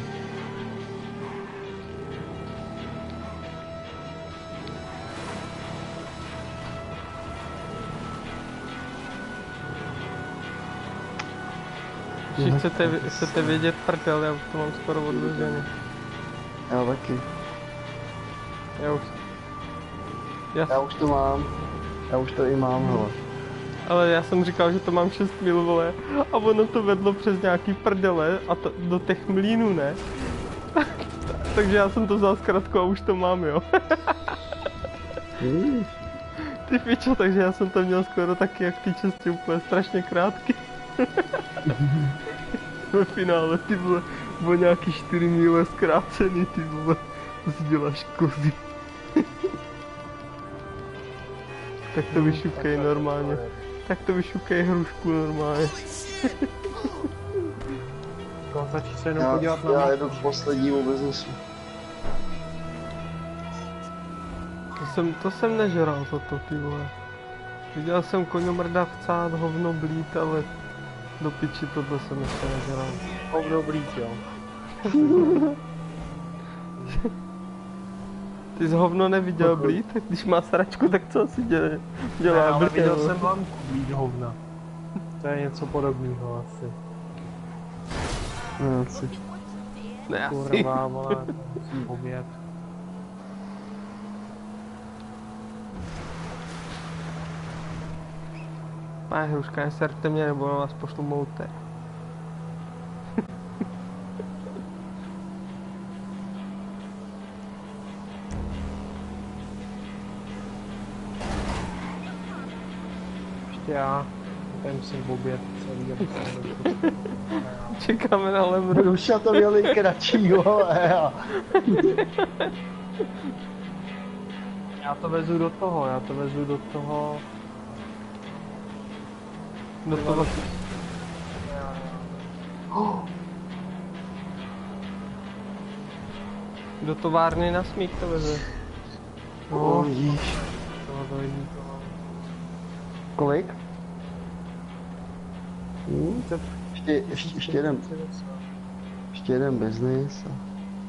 Když chcete, chcete vědět prdel, já už to mám skoro odvezený. Já taky. Já už... Já, Já už to mám. Já už to i mám, hele. ale já jsem říkal, že to mám šest mil, vole, a ono to vedlo přes nějaký prdele a to, do těch mlínů, ne? Takže já jsem to vzal zkrátku a už to mám, jo. Hmm. Ty pičo, takže já jsem to měl skoro taky jak ty česti úplně strašně krátký. Ve finále, ty vole, bylo nějaký čtyři míle zkrácený, ty vole, si děláš kozy. Tak to vyšukej normálně. Tak to vyšukej hrušku normálně. to začít se jenom Já, podívat na já mapu. jedu k poslednímu biznesu. To jsem, to jsem nežral toto, ty vole. Viděl jsem koňomrda chcát hovno blít, ale do piči tohle jsem ještě nežral. Hovno blík, jo. Ty jsi hovno neviděl blít? Tak když má sračku, tak co asi dělá? Dělá Ne, ale blít, viděl jo. jsem lamku blík hovna. To je něco podobného asi. No, asi. Ne, asi. Kurva, vole, to musím obět. Pane hruška, neserte mě, nebo na vás pošlu mouter. Ještě já. Tady musím obět celý, abych se nedostal. Čekáme na Lemru. Ruša to měl i kratší, vole. a- Já to vezu do toho, já to vezu do toho. Do toho, do továrny na smík to veze. Oh, jíž. Toho dojít toho. Kolik? Hmm? Ještě, ještě, ještě jeden, ještě jeden biznis. a-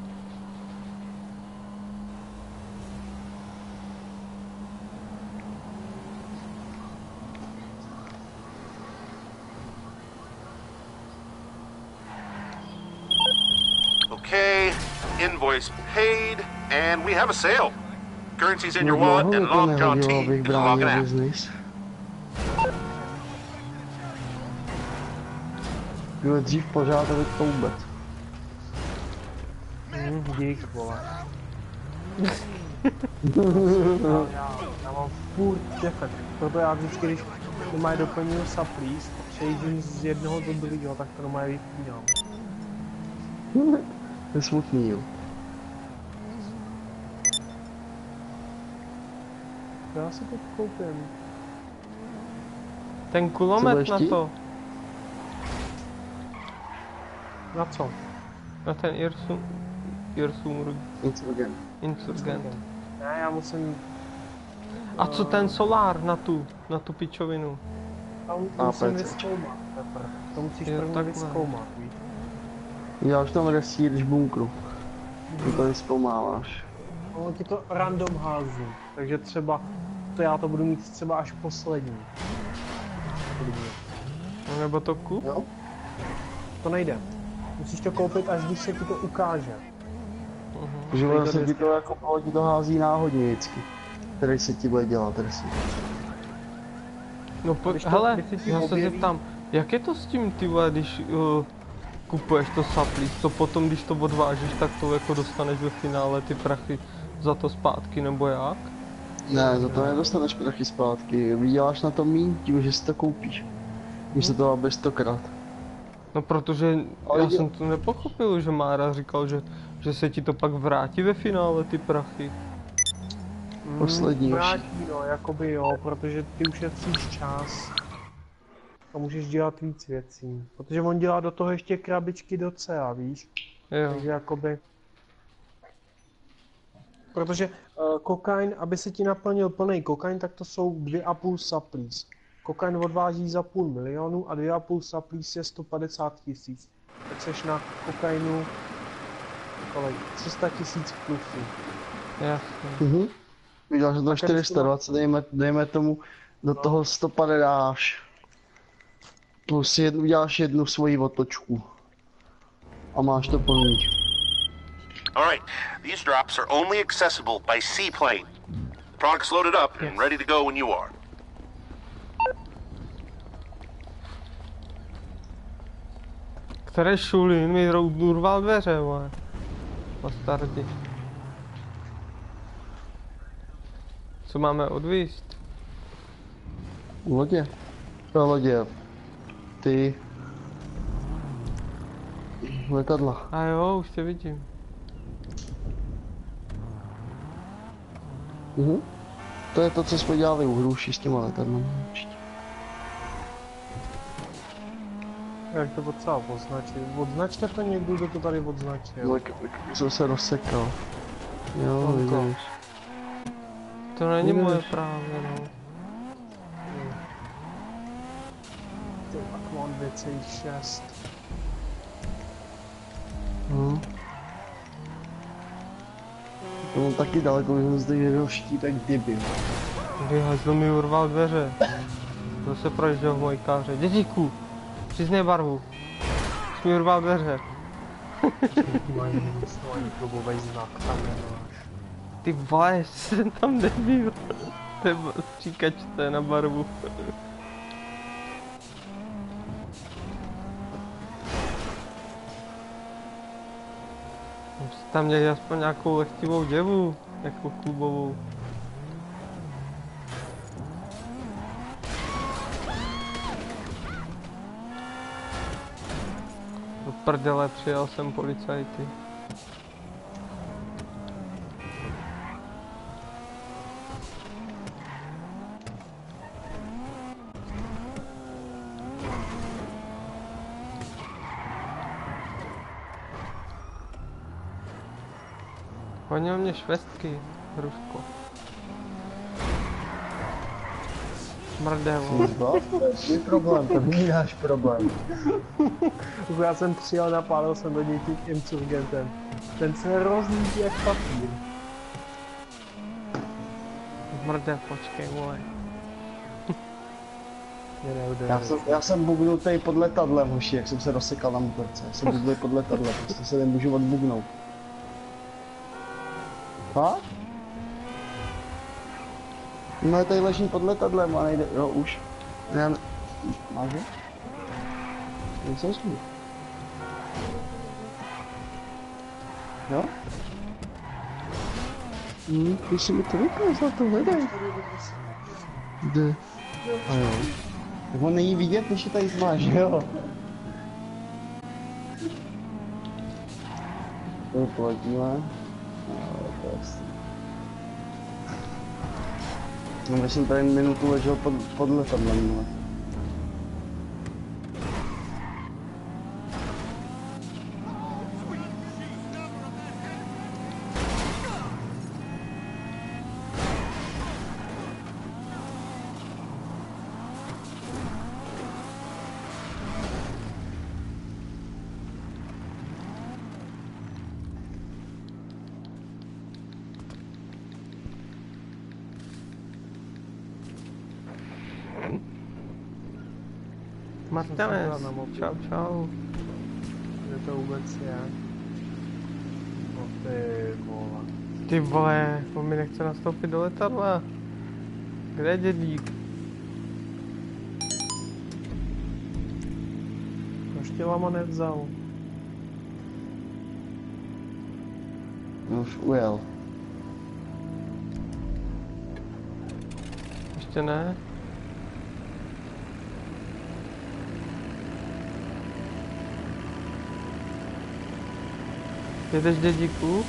Okay, invoice paid, and we have a sale. Currency's in your No, wallet, dlouho and to Long John nehodilo, T abych is logging bránil out. biznis. Bylo dřív pořád, a teď to vůbec. Hm, dík, vole. Já, já, já mám furt defekt, proto já vždycky, když doma doplňuju saplís, přejdím z jednoho do druhého, tak to doma vypínám. To je smutný, jo. Já si to koupím. Ten Co kulomet budeš na ti? to, Na co? na ten Irsum, Irsum Insurgent. Insurgent. Ne, já musím... A co ten solár na tu, na tu pičovinu? Já A, musím pece. vyzkoumat teprve. To musíš Jo, první takhle. vyzkoumat, víš? Já už tam resídš v bunkru. Ty to vyzkoumáváš. No, ti to random hází, takže třeba, to já to budu mít třeba až poslední. Klidně. No, nebo to kup? Jo? To nejde. Musíš to koupit, až když se ti to ukáže. Že Tady to se ti vždycky- to jako polo ti to hází náhodně vždycky. Který se ti bude dělat resí. No po, Když to- hele, když se ti já se objeví- zeptám, jak je to s tím, ty vole, když uh, kupuješ to saplís, co potom, když to odvážíš, tak to jako dostaneš ve finále ty prachy za to zpátky, nebo jak? Ne, za to nedostaneš prachy zpátky. Vyděláš na to míň tím, že si to koupíš. Místo toho, aby stokrát. No protože Ale já jde- jsem to nepochopil, že Mára říkal, že, že se ti to pak vrátí ve finále, ty prachy. Poslední už. Vrátí, no, jakoby jo, protože ty ušetříš čas. A můžeš dělat víc věcí. Protože on dělá do toho ještě krabičky do C A, víš? Jo. Takže jakoby... Protože uh, kokain, aby se ti naplnil plný kokain, tak to jsou dvě a půl saplís. Kokain odváží za půl milionu a dvě a půl saplís je sto padesát tisíc. Tak seš na kokainu kolik? tři sta tisíc plusů. Jasně. Mhm. Vyděláš na to když to čtyři sta dvacet, dejme, dejme tomu, do toho sto padesát dáš. Plus jednu, uděláš jednu svoji otočku. A máš to plný. All right, these drops are only accessible by seaplane. The product's loaded up and ready to go when you are. Které šulín mi rou- urval dveře, vole. Bastardi. Co máme odvíst? Lodě. To lodě. Ty. Letadla. A jo, už tě vidím. Mhm. To je to, co jsme dělali u hruši s těma letadlami. určitě. Jak to docela označit? Odznačte to někdo, kdo to tady odznačil. Tak, tak jsem se rozsekal. Jo, Honko. vidíš. To není Vidíš. moje právě, no. Ty tak mám dvě celá šest. No. To mám taky daleko, že jsem zde jedl štítek debil. Kdy hajzl mi urval dveře. Zase projížděl v mojí káře. Dětíku, přiznej barvu. Jsi mi urval dveře. Mají svůj klubový znak, tam nemáš. Ty vole, jsem tam nebyl. Nebo stříkačte na barvu. Musí tam měli aspoň nějakou lehtivou děvu, jako klubovou. Do prdele, přijel jsem policajty. Honil mě švestky, Hruško. Smrdevo. To je tvůj problém, to není náš problém. Já jsem přijel, napálil jsem do něj tím insurgentem. Ten se rozlítí jak papír. Smrde, počkej, vole. Mě neudeřil. Já jsem, já jsem bugnutý pod letadlem, hoši, jak jsem se rozsekal na motorce. Já jsem bugnutý pod letadlem, prostě se nemůžu odbugnout. Ha? No je tady leží pod letadlem a nejde, jo už. Já ne... Máš je? Nejsem smůj. Jo? Hm, když si mi to ukázal, to hledaj. Kde? A jo. Tak on není vidět, než je tady zmáš, jo? To platíme. No, to je jasný. No, já jsem tady minutu ležel pod, pod letadlem, ale. Marťane, na mobil. čau čau. Kde to vůbec je? No ty vole. Ty vole, on mi nechce nastoupit do letadla. Kde je dědík? Proč tě lama nevzal? No, už ujel. Ještě ne? Jedeš dědíku?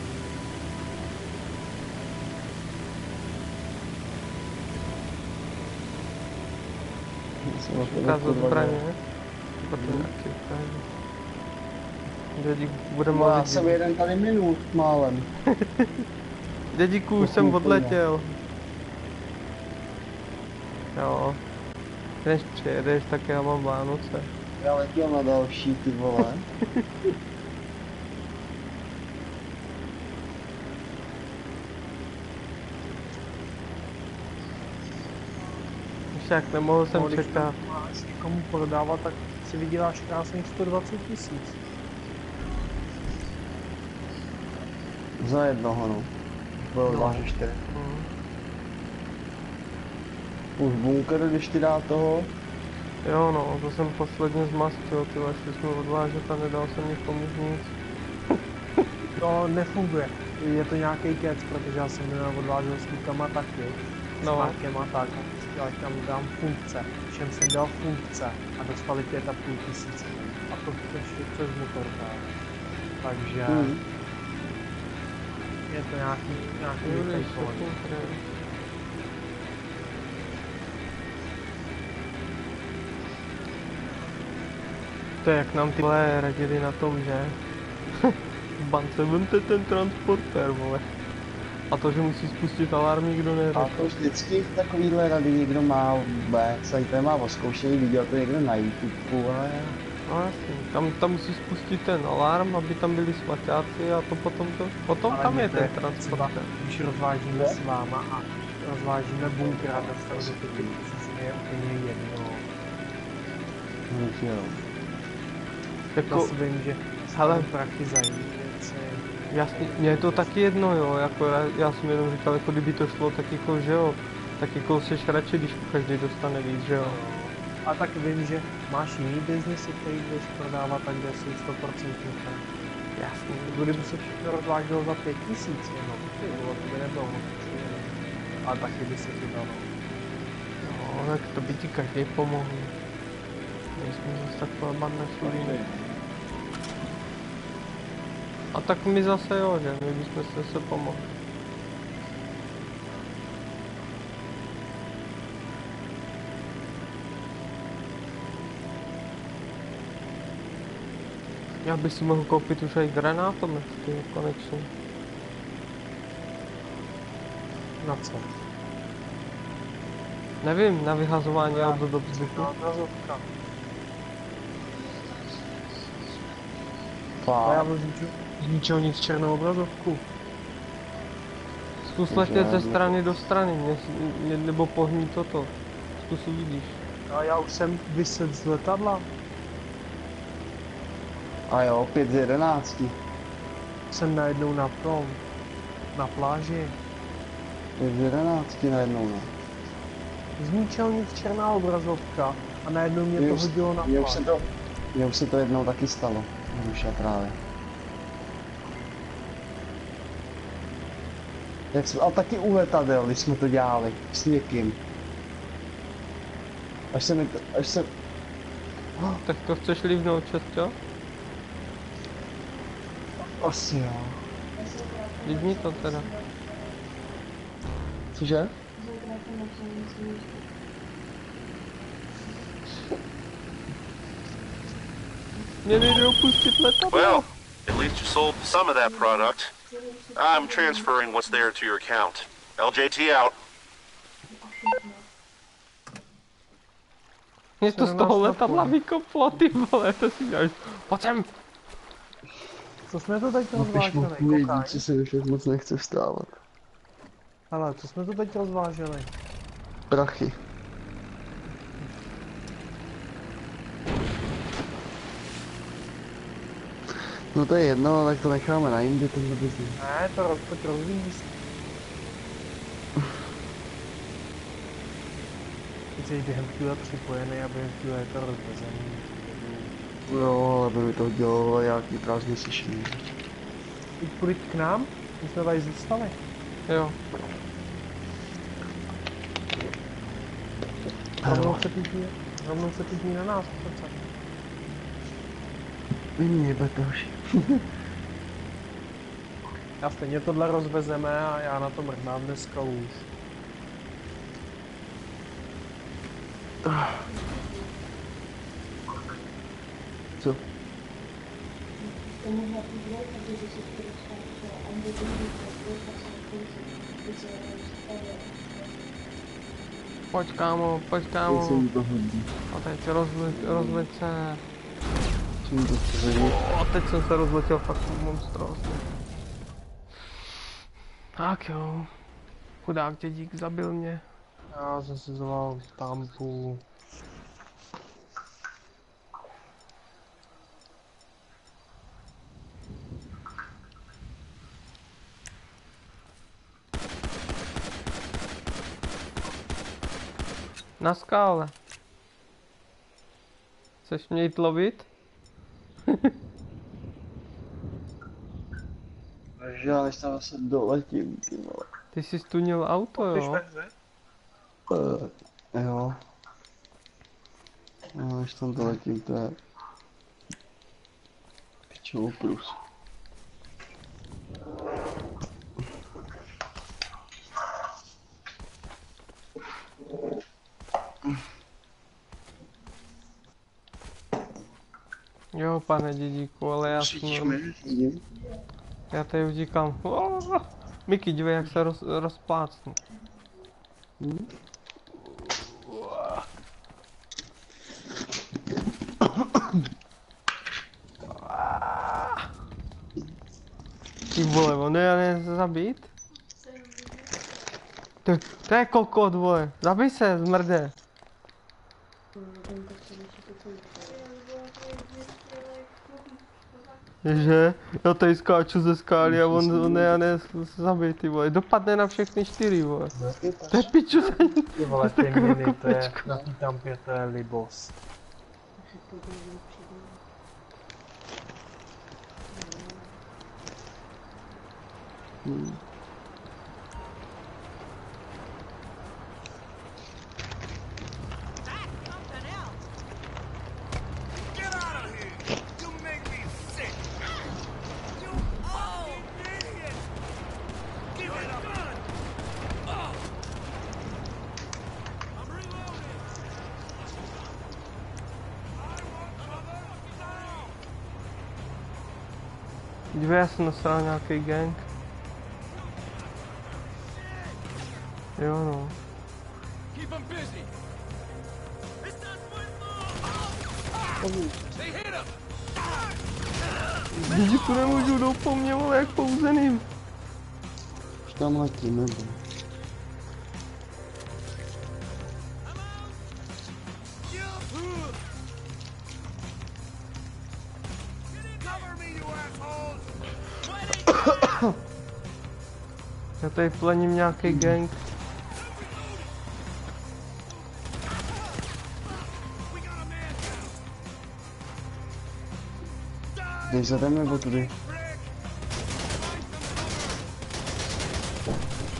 Ukázat zbraně. Potom nějaký ukáže. Dědík bude No, já mluvit. jsem jeden tady minut málem. Dědíku, už To jsem úplně. odletěl. Jo. Než přijedeš, tak já mám Vánoce. Já letěl na další, ty vole. Však nemohl jsem No, když čekat. to máš někomu prodávat, tak si vyděláš krásných sto dvacet tisíc. Za jednoho, no. Bylo No. dva, že čtyři. Mhm. Už bunker, když ti dá toho. Jo no, to jsem posledně zmastil, ty šli jsme odvážet a nedal jsem nikomu nic. To nefunguje. Je to nějaký kec, protože já jsem měl odvážel s klukama taky. S No. Markem a tak. Já tam dám funkce. Všem jsem dal funkce a dostali pět a půl tisíce. A to ještě přes motorka. Takže Hmm. je to nějaký, nějaký Jo, rychlej víš, to kolem. funguje. To je jak nám ty vole radili na tom, že v bance vemte ten transportér, vole. A to, že musí spustit alarm, nikdo A neřekl. to vždycky takovýhle rady někdo má vůbec, a tady má oskoušený video, to někdo na YouTube, ale No jasně, tam, tam musí spustit ten alarm, aby tam byli svaťáci a to potom to, potom Ale tam je mě ten to transportér. Když rozvážíme s váma a rozvážíme bunkr a dostanu do těch tisíc, mě je úplně jedno. hnutí jo. Jako, Zase vím, že hele. ale prachy za jiný věci. jasně, mně je to taky jedno, jo, jako já, já jsem jenom říkal, jako kdyby to šlo, tak jako, že jo, tak jako seš radši, když každý dostane víc, že jo. A tak vím, že máš jiný biznesy, který budeš prodávat a kde jsou sto procent nechá. Jasně. Kdyby se všechno rozváželo za pět tisíc jenom, ty vole, to by nebylo moc příjemné. A taky by se to dalo. No, tak to by ti každý pomohl. Nejsme zase takové banda šulíny. A tak my zase jo, že? My bychom se se pomohli. Já bych si mohl koupit už i granátomet, ty konečně. Na co? Nevím, na vyhazování auto do vzduchu. Na obrazovka. A já Fakt, byl z ničeho, z ničeho nic černou obrazovku. Zkus letět ze strany do strany, mě, mě, nebo pohní toto. Zkus uvidíš. A já už jsem vysedl z letadla. a jo, pět z jedenácti. Jsem najednou na tom. Na pláži. pět z jedenácti najednou, no. Z ničeho nic černá obrazovka. A najednou mě Mně to už- hodilo na Mně už se pláž. to, mně už se to jednou taky stalo. Už já právě. Jak jsme, a taky u letadel, když jsme to dělali, s někým. Až se mi to, až se... Tak to chceš líbnout, čo? Asi jo. Líbni to teda. Cože? Mě nejde opustit letadlo. Well, at least you sold some of that product. I'm transferring what's there to your account. L J T out. Mě to z toho letadla vykoplo, ty vole, to si děláš. Pojď sem. Co jsme to teď Když rozváželi, mohu vědět, kokain? že se už moc nechce vstávat. Hele, co jsme to teď rozváželi? Prachy. No to je jedno, tak to necháme na jindy, tenhle biznis. Ne, to roz, pojď rozvíjíst. Teď jsi během chvíle připojený a během chvíle je to rozvezený. Jo, aby mi to dělalo nějaký prázdný slyšení. Teď půjď k nám, my jsme tady zůstali. Jo. Rovnou se pípí, rovnou se pípí na nás, přece. Vy mě jebete už. Já stejně tohle rozvezeme a já na to mrdám dneska už. Co? Pojď kámo, pojď kámo. Jsem to hodí. A teď rozleť, rozleť se. Čím to chce vědět? A teď jsem se rozletěl fakt monstrózně. Tak jo. Chudák dědík zabil mě. Já jsem si zval tampu. Na skále. Chceš mě jít lovit? Takže já než tam se doletím, ty vole. Ty jsi stunil auto, jo? Uh, jo. No, než tam doletím, to je... Pičovou prus. Jo, pane dědíku, ale já jsem... Já tady utíkám. Oh, Miky, dívej, jak se roz, rozplácnu. Hmm? Ty vole, on je ne zabít? To, to je kokot, vole, zabij se, zmrde. Že? Já tady skáču ze skály a on, on je ne zabij, ty vole, dopadne na všechny čtyři, vole. To je piču za ní. Ty vole, ty miny, to je, na té tampě to je libos. Hmm. That's something else. Get out of here! You make me sick! You fucking idiot! Give it a gun! Oh! I'm reloading! I want cover now! Dívej, já jsem nasral nějaký gang. Jo no. Keep them busy! This does one They hit him! Dědíku, nemůžu, jdou po mně, vole, jak pouzeným. Už tam letím, nebo? Cover me, you assholes! Já tady plením nějaký gang. We got a man down! Jdeš za tem nebo tudy? Prick!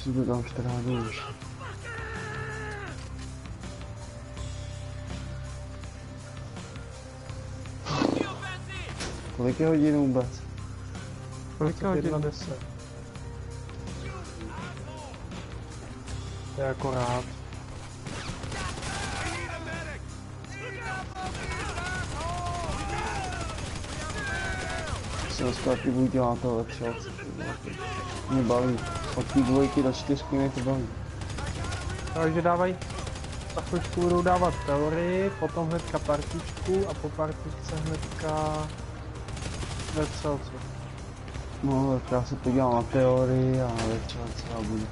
Musí to tam čtrnáct dní už. Kolik je hodin vůbec? Kolik je hodin? deset. To je akorát. Jsem zpátky budu dělat to lepší. Mě baví. Od té dvojky do čtyřky mě to baví. Takže dávaj, za chvíličku budou dávat teorii, potom hnedka partičku a po partičce hnedka vetřelce. No, tak já se podívám na teorii a na vetřelce a budu.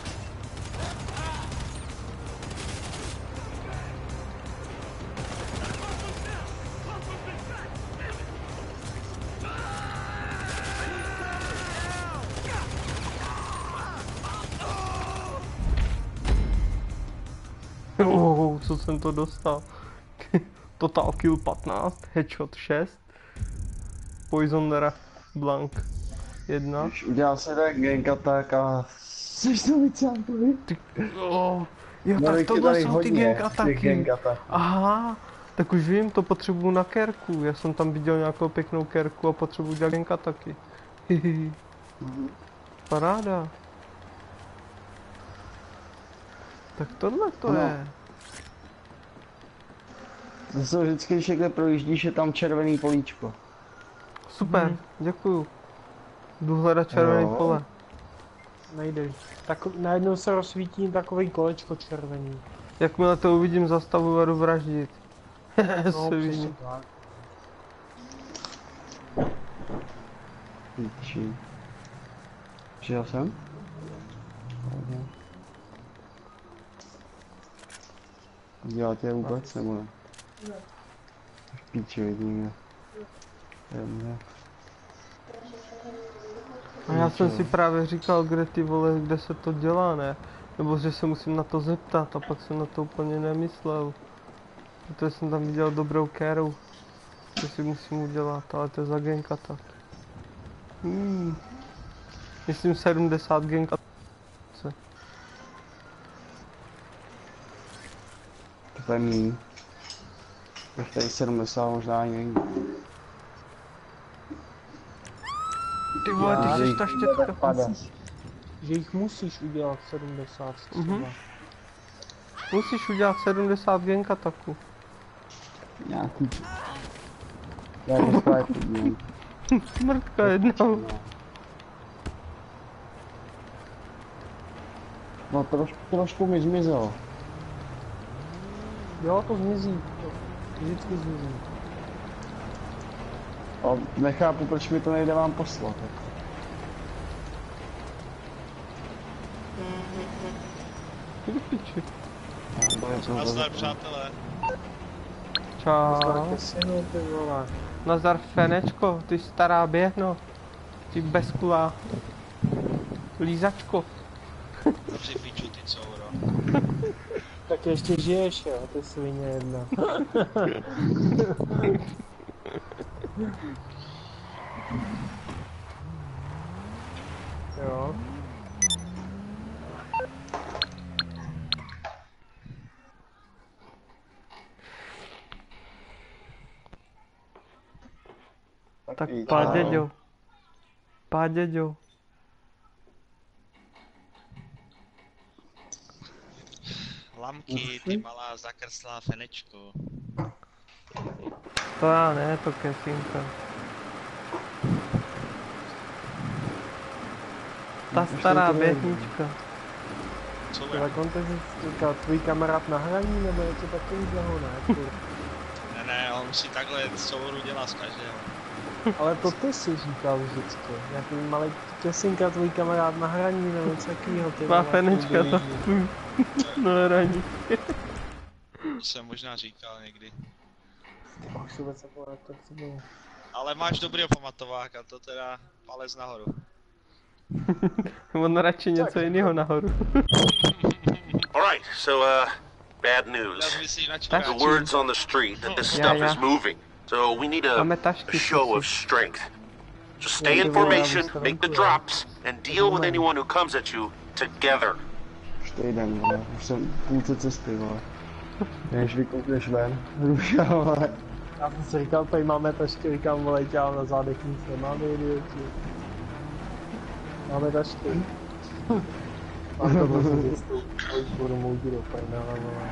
Oh, co jsem to dostal? Total kill patnáct, headshot šest, poisonera blank jedna. Už udělal se tak gank attack a jsi to vycákový. Ty, oh, jo, tak tohle jsou ty gang ataky. Aha, tak už vím, to potřebuju na kerku. Já jsem tam viděl nějakou pěknou kerku a potřebuju dělat gang ataky. Hihi. Paráda. Tak tohle to No. je. To jsou vždycky, když někde projíždíš, je tam červený políčko. Super, Mhm. děkuju. Jdu hledat červený Jo. pole. Nejde. Tak najednou se rozsvítí takový kolečko červený. Jakmile to uvidím, zastavu a jdu vraždit. No, Se přesně vidím. tak. Píči. Přijel jsem? Pohodě. Dělat je vůbec nebo ne? V píči vidím. Jemně. A já jsem si právě říkal, kde ty vole, kde se to dělá, ne? Nebo že se musím na to zeptat a pak jsem na to úplně nemyslel. Protože jsem tam viděl dobrou kéru. To si musím udělat, ale to je za gang attack. Hmm. Myslím sedmdesát gang attack. To je míň. Bych tady sedmdesát možná ani není. Ty vole, ty jsi ta štětka. Padá. Že jich musíš udělat sedmdesát třeba. Mhm. Musíš udělat sedmdesát gang attacku. Nějaký. Já to právě podívám. Smrtka jednou. No troš, trošku mi zmizelo. Jo, to zmizí. To vždycky zmizí. A nechápu, proč mi to nejde vám poslat. Ty piči. Nazdar, přátelé. Čau. Zdáte si, no ty vole. Nazdar Fenečko, ty stará běhno. Ty bezkulá. Lízačko. Při piču ty couro. Tak ještě žiješ, jo, ty svině jedna. Jo. Tak víc. pá Ahoj. děďo. Pá děďo. Lamky, ty malá zakrslá fenečko. To já ne, to kesinka. Ta stará běhnička. Co To je? tak on teď říkal, tvůj kamarád na hraní, nebo něco takového, ne? Kur. Ne, ne, on si takhle souhru dělá z každého. Ale to ty si říkal vždycky. Nějaký malý kesinka, tvůj kamarád na hraní, nebo něco takového. ty Má vole, Fenečka ty to. běží. No raní. To jsem možná říkal někdy. Už si vůbec zapomněl, jak to chci bylo. Ale máš dobrýho pamatováka, to teda palec nahoru. On radši něco jiného nahoru. Alright, so, uh, bad Teraz news. myslíš na The Tašky. čekáči. word's on the street that this Yeah, stuff yeah. is moving. So we need a, Máme a tašky. show kluci. of strength. Just stay Yeah, in the way I formation, was make the telling you. drops, and deal with Yeah. anyone who comes at you together. Už to jdem, vole. Už jsem v půlce cesty, vole. Než vykoukneš ven. Ruša, vole. Já jsem si říkal, tady máme tašky, říkám, vole, dělám na zádech nic nemáme, idioti. Máme tašky. Mám to prostě zjistou, už budu moudit do prdele, vole.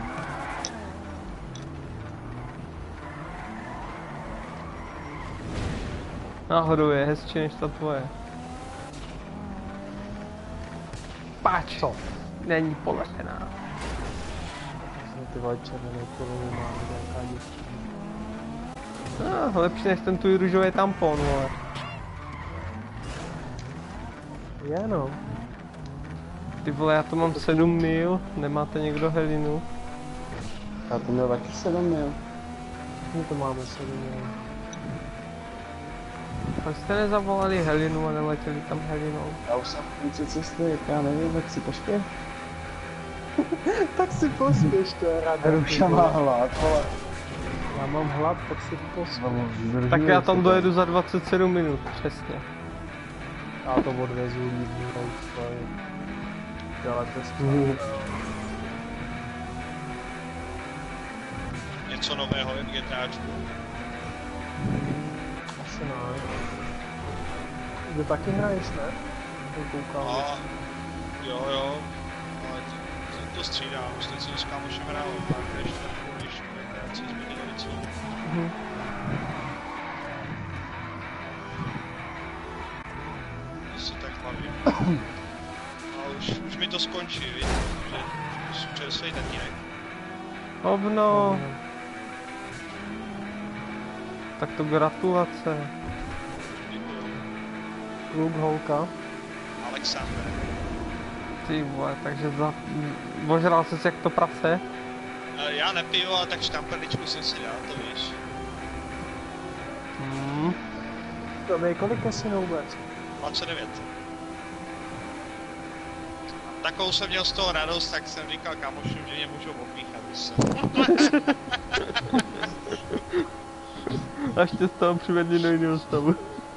Náhodou je hezčí než ta tvoje. Páč! Co? Není polepená. Ty vole, červenou kolovu máme nějaká děvčina. Ah, lepší než ten tvůj růžový tampon, vole. Je no. Ty vole, já to mám sedm mil, nemáte někdo helinu? Já to měl taky sedm mil. My to máme sedm, jo. Proč jste nezavolali helinu a neletěli tam helinou? Já už jsem v půlce cesty, jak já nevím, jak si pošpěch. Tak si pospěš, to je ráda. Ruša má hlad, vole. Já mám hlad, tak si pospěš. Tak já tam dojedu za dvacet sedm minut, přesně. Já to odvezu líbí, a už to je... Dělat to Něco nového jen GTAčku. Asi ne. Ty taky hraješ, ne? To koukám. A jo, jo. Ale to, to, to střídám, už teď jsem s kámošem hrál, tak ještě když GTAci změnili něco. Mhm. To si tak hlavím. A už, už mi to skončí, víš, že už čerstvej tatínek. Hovno. Tak to gratulace. Děkuju. Kluk, holka. Alexander. Ty vole, takže za... Ožral jsi jak to prase? E, já nepiju, ale tak štamperličku jsem si dal, to víš. Hmm. To je kolik kasinů vůbec? dvacet devět. Takovou jsem měl z toho radost, tak jsem říkal kamošům, že mě můžou obmíchat, víš co. Až tě z toho přivedli do jiného stavu.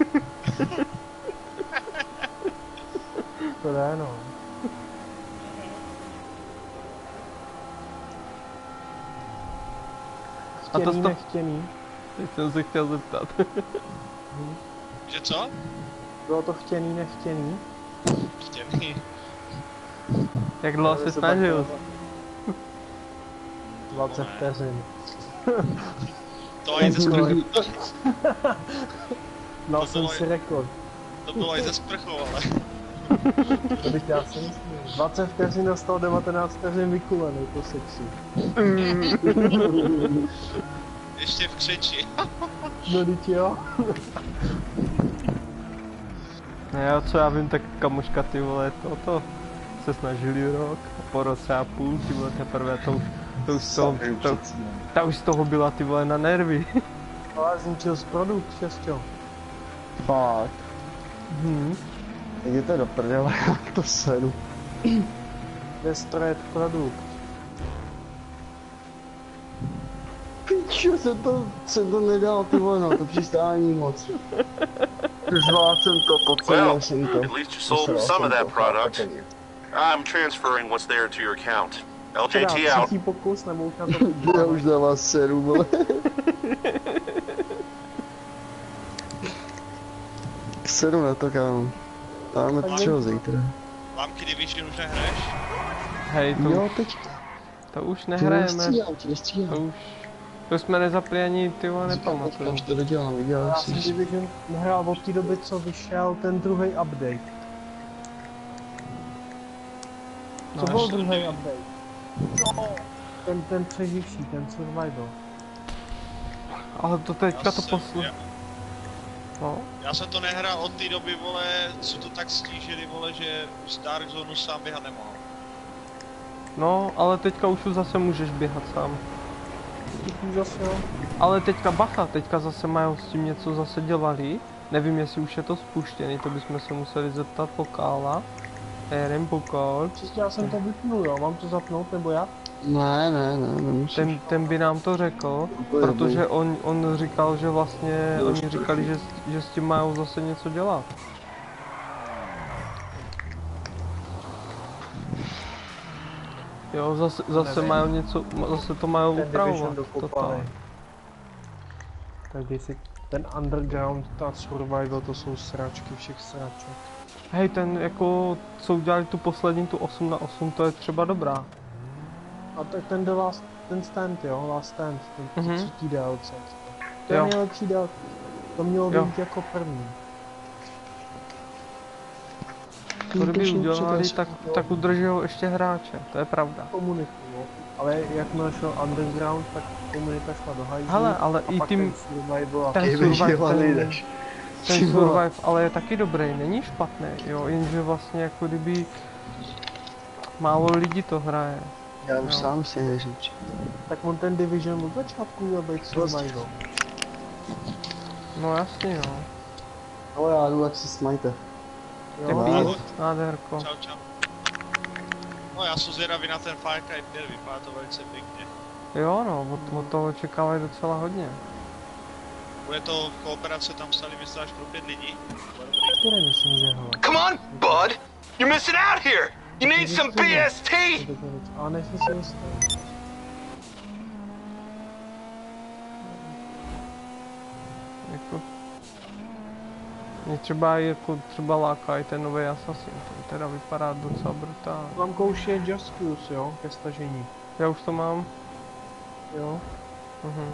To jde, no. A to Chtěný, sto- nechtěný. Teď jsem se chtěl zeptat. Že co? Bylo to chtěný, nechtěný. Chtěný. Jak dlouho se snažil? dvacet vteřin. To je ze sprchu, Dal To jsem bylo- si rekord. to bylo i ze sprchu, ale. To bych já si myslím. dvacet vteřin a sto devatenáct vteřin vykulený, to sexy. Ještě v křeči. No teď jo. No já co já vím, tak kamoška ty vole toto se snažili rok a po roce a půl ty vole teprve to už, to už z toho, to, ta už z toho byla ty vole na nervy. Ale zničil z produkt, šesťo. Fakt. Hmm. Jděte do prdele, já to sedu. Destroyed produkt. Pičo, jsem to, jsem to nedal, ty vole, no, to přistání moc. Zvládl jsem to, podcenil Well, jsem to. at least you sold Posral some of jsem that to, product. chápete? I'm transferring what's there to your account. L J Teda, T out. třetí pokus, nebo už na to Já už na vás sedu, vole. Sedu na to, kámo. Máme Tak čeho jdem. zítra. Lámky Division už nehraješ? Hej, to, Jo, už, teďka. to už Ty nehrajeme, nestříhám, ty to nestříhám. už, to jsme nezapli ani ty vole Já nepamatuju. už to dodělám, viděl Já jsem jsi. Division nehrál od té doby, co vyšel ten druhý update. No, Co byl ještě druhý nevím. update? No, ten, ten přeživší, ten survival. Ale to teďka Já to jsem- poslu... já- No, Já jsem to nehrál od té doby, vole, co to tak stížili, vole, že z Dark Zone sám běhat nemohl. no, ale teďka už zase můžeš běhat sám. Všichni zase jo. Ale teďka bacha, teďka zase mají s tím něco zase dělali. Nevím, jestli už je to spuštěný, to bychom se museli zeptat Pokála. Eren Pokal. Čistě já jsem to vypnul, jo. Mám to zapnout, nebo já? Ne, ne, ne, nemusíš. Ten, ten by nám to řekl, To je protože on, on říkal, že vlastně, oni říkali, že, s- že s tím mají zase něco dělat. Jo, zase, zase Nevím. mají něco, zase to mají Ten upravovat. Division To dokopali. tak. Takže si ten Underground, ta Survival, to jsou sračky všech sraček. Hej, ten jako, co udělali tu poslední, tu osm na osm, to je třeba dobrá. A tak ten The Last, ten Stand, jo, Last Stand, ten Mhm. třetí D L C. To je Jo. nejlepší D L C. To mělo Jo. být jako první. To kdyby Píšu udělali, určitě tak, jo, tak udržují ještě hráče, to je pravda. komunitu, jo. Ale jakmile šel Underground, tak komunita šla do hajzlu. Hele, ale a i pak tím- ten Survival a ten Kdyby Survive, žila ten- nejdeš. Ten Ty vole. Survive ale je taky dobrý, není špatný, jo, jenže vlastně jako kdyby málo lidí to hraje. Já už Jo. sám si neříč. tak on ten Division od začátku měl být Survival. No jasně, no. No já jdu, jak si smajte. Jo, Jak Ahoj. víc, nádherko. Čau, čau. No já jsem zvědavý na ten Far Cry pět, vypadá to velice pěkně. Jo no, od, od toho očekávají docela hodně. Bude to kooperace, tam stali myslím až pro pět lidí. který myslím, že ho. Come on, bud! You're missing out here! You need some B S T! Ale nejsem si jistý. Jako... Mě třeba jako třeba láká i ten nový Assassin, ten teda vypadá docela brutálně. Mám kouši Just Cause, jo, ke stažení. Já už to mám. Jo. Mhm.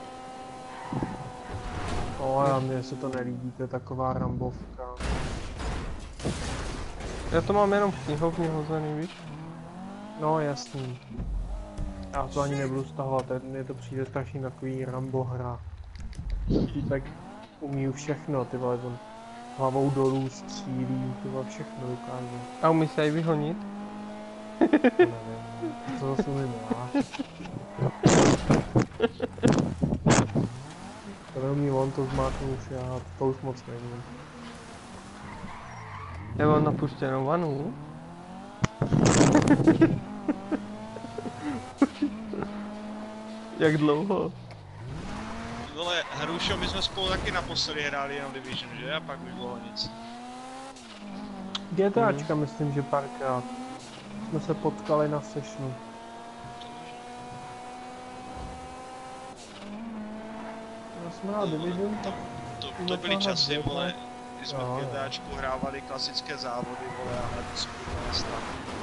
O, já mně se to nelíbí, to je taková rambovka. Já to mám jenom v knihovně hozený, víš? No jasný. Já to ani nebudu stahovat, mně to přijde strašně takový Rambo hra. Tak umí všechno, ty vole, on hlavou dolů střílí, ty vole, všechno dokáže. A umí se i vyhonit? To nevím, co zase umím já. To neumí on, to zmáknu už já, to už moc nevím. Já mám napuštěnou vanu. Jak dlouho? Vole, Hrušo, my jsme spolu taky naposledy hráli jenom Division, že? A pak už bylo nic. GTAčka myslím, že párkrát. Jsme se potkali na sessionu. Já jsem hrál Division. To, to, to Začal byly hrát časy, G T A. vole, kdy jsme Jo, v jo. GTAčku hrávali klasické závody, vole, a hned jsme města.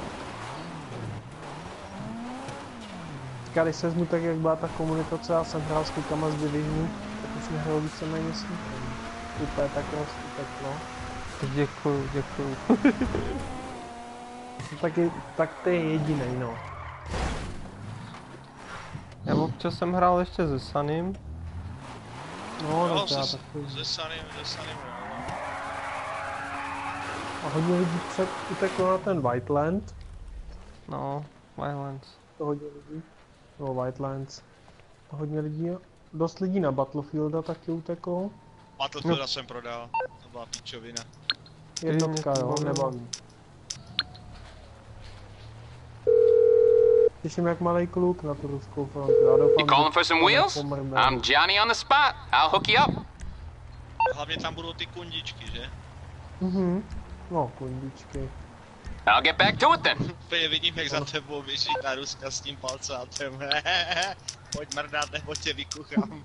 Teďka, když se vezmu tak, jak byla ta komunita, co já jsem hrál s klukama z Divisionu, tak už nehrál víceméně s nikým. Úplně tak rozpěklo. Děkuju, děkuju. No taky, tak to je jedinej, no. Já občas jsem hrál ještě se Sanym. No, no Jo, to já se, takový. se Sanym, se Sanym, jo. A hodně lidí před uteklo na ten Whiteland. No, Violence. To hodně lidí. No, Whitelands. A hodně lidí, dost lidí na Battlefielda taky uteklo. Battlefielda jsem prodal, to byla píčovina. Jednotka, mě to jo, bavilo. nebaví. Těším jak malej kluk na tu ruskou frontu. Já doufám, You calling for some že wheels? nepomrne. I'm Johnny on the spot. I'll hook you up. Hlavně tam budou ty kundičky, že? Mhm. No, kundičky. I'll get back to it then. Úplně vidím, jak za tebou běží ta Ruska s tím palcátem. Pojď mrdat, nebo tě vykuchám.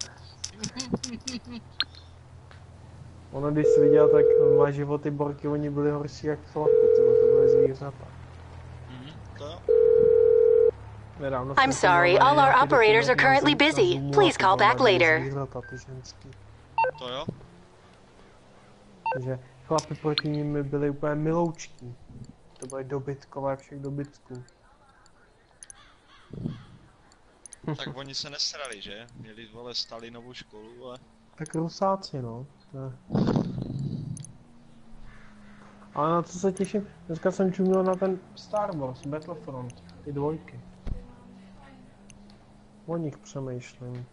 Ono, když jsi viděl, tak má životy Borky, oni byli horší jak chlapy, tyhle, to byly zvířata. Mhm, to jo. Nedávno I'm jsem sorry, koukal na all our nějaký operators are dokument na currently Zoom- na busy. Zoomu a Please ty call vole, back byly later. Zvířata, ty ženský. To jo. Takže chlapi proti nim byli úplně miloučký. To byly dobytkové všech dobytků. Tak oni se nesrali, že? Měli, vole, Stalinovu školu, ale... Tak rusáci, no. Ne. Ale na co se těším, dneska jsem čuměl na ten Star Wars, Battlefront, ty dvojky. O nich přemýšlím.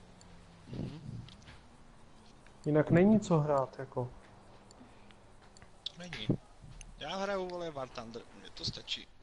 Jinak není co hrát, jako. Není. Já hraju, vole, War Thunder, mně to stačí.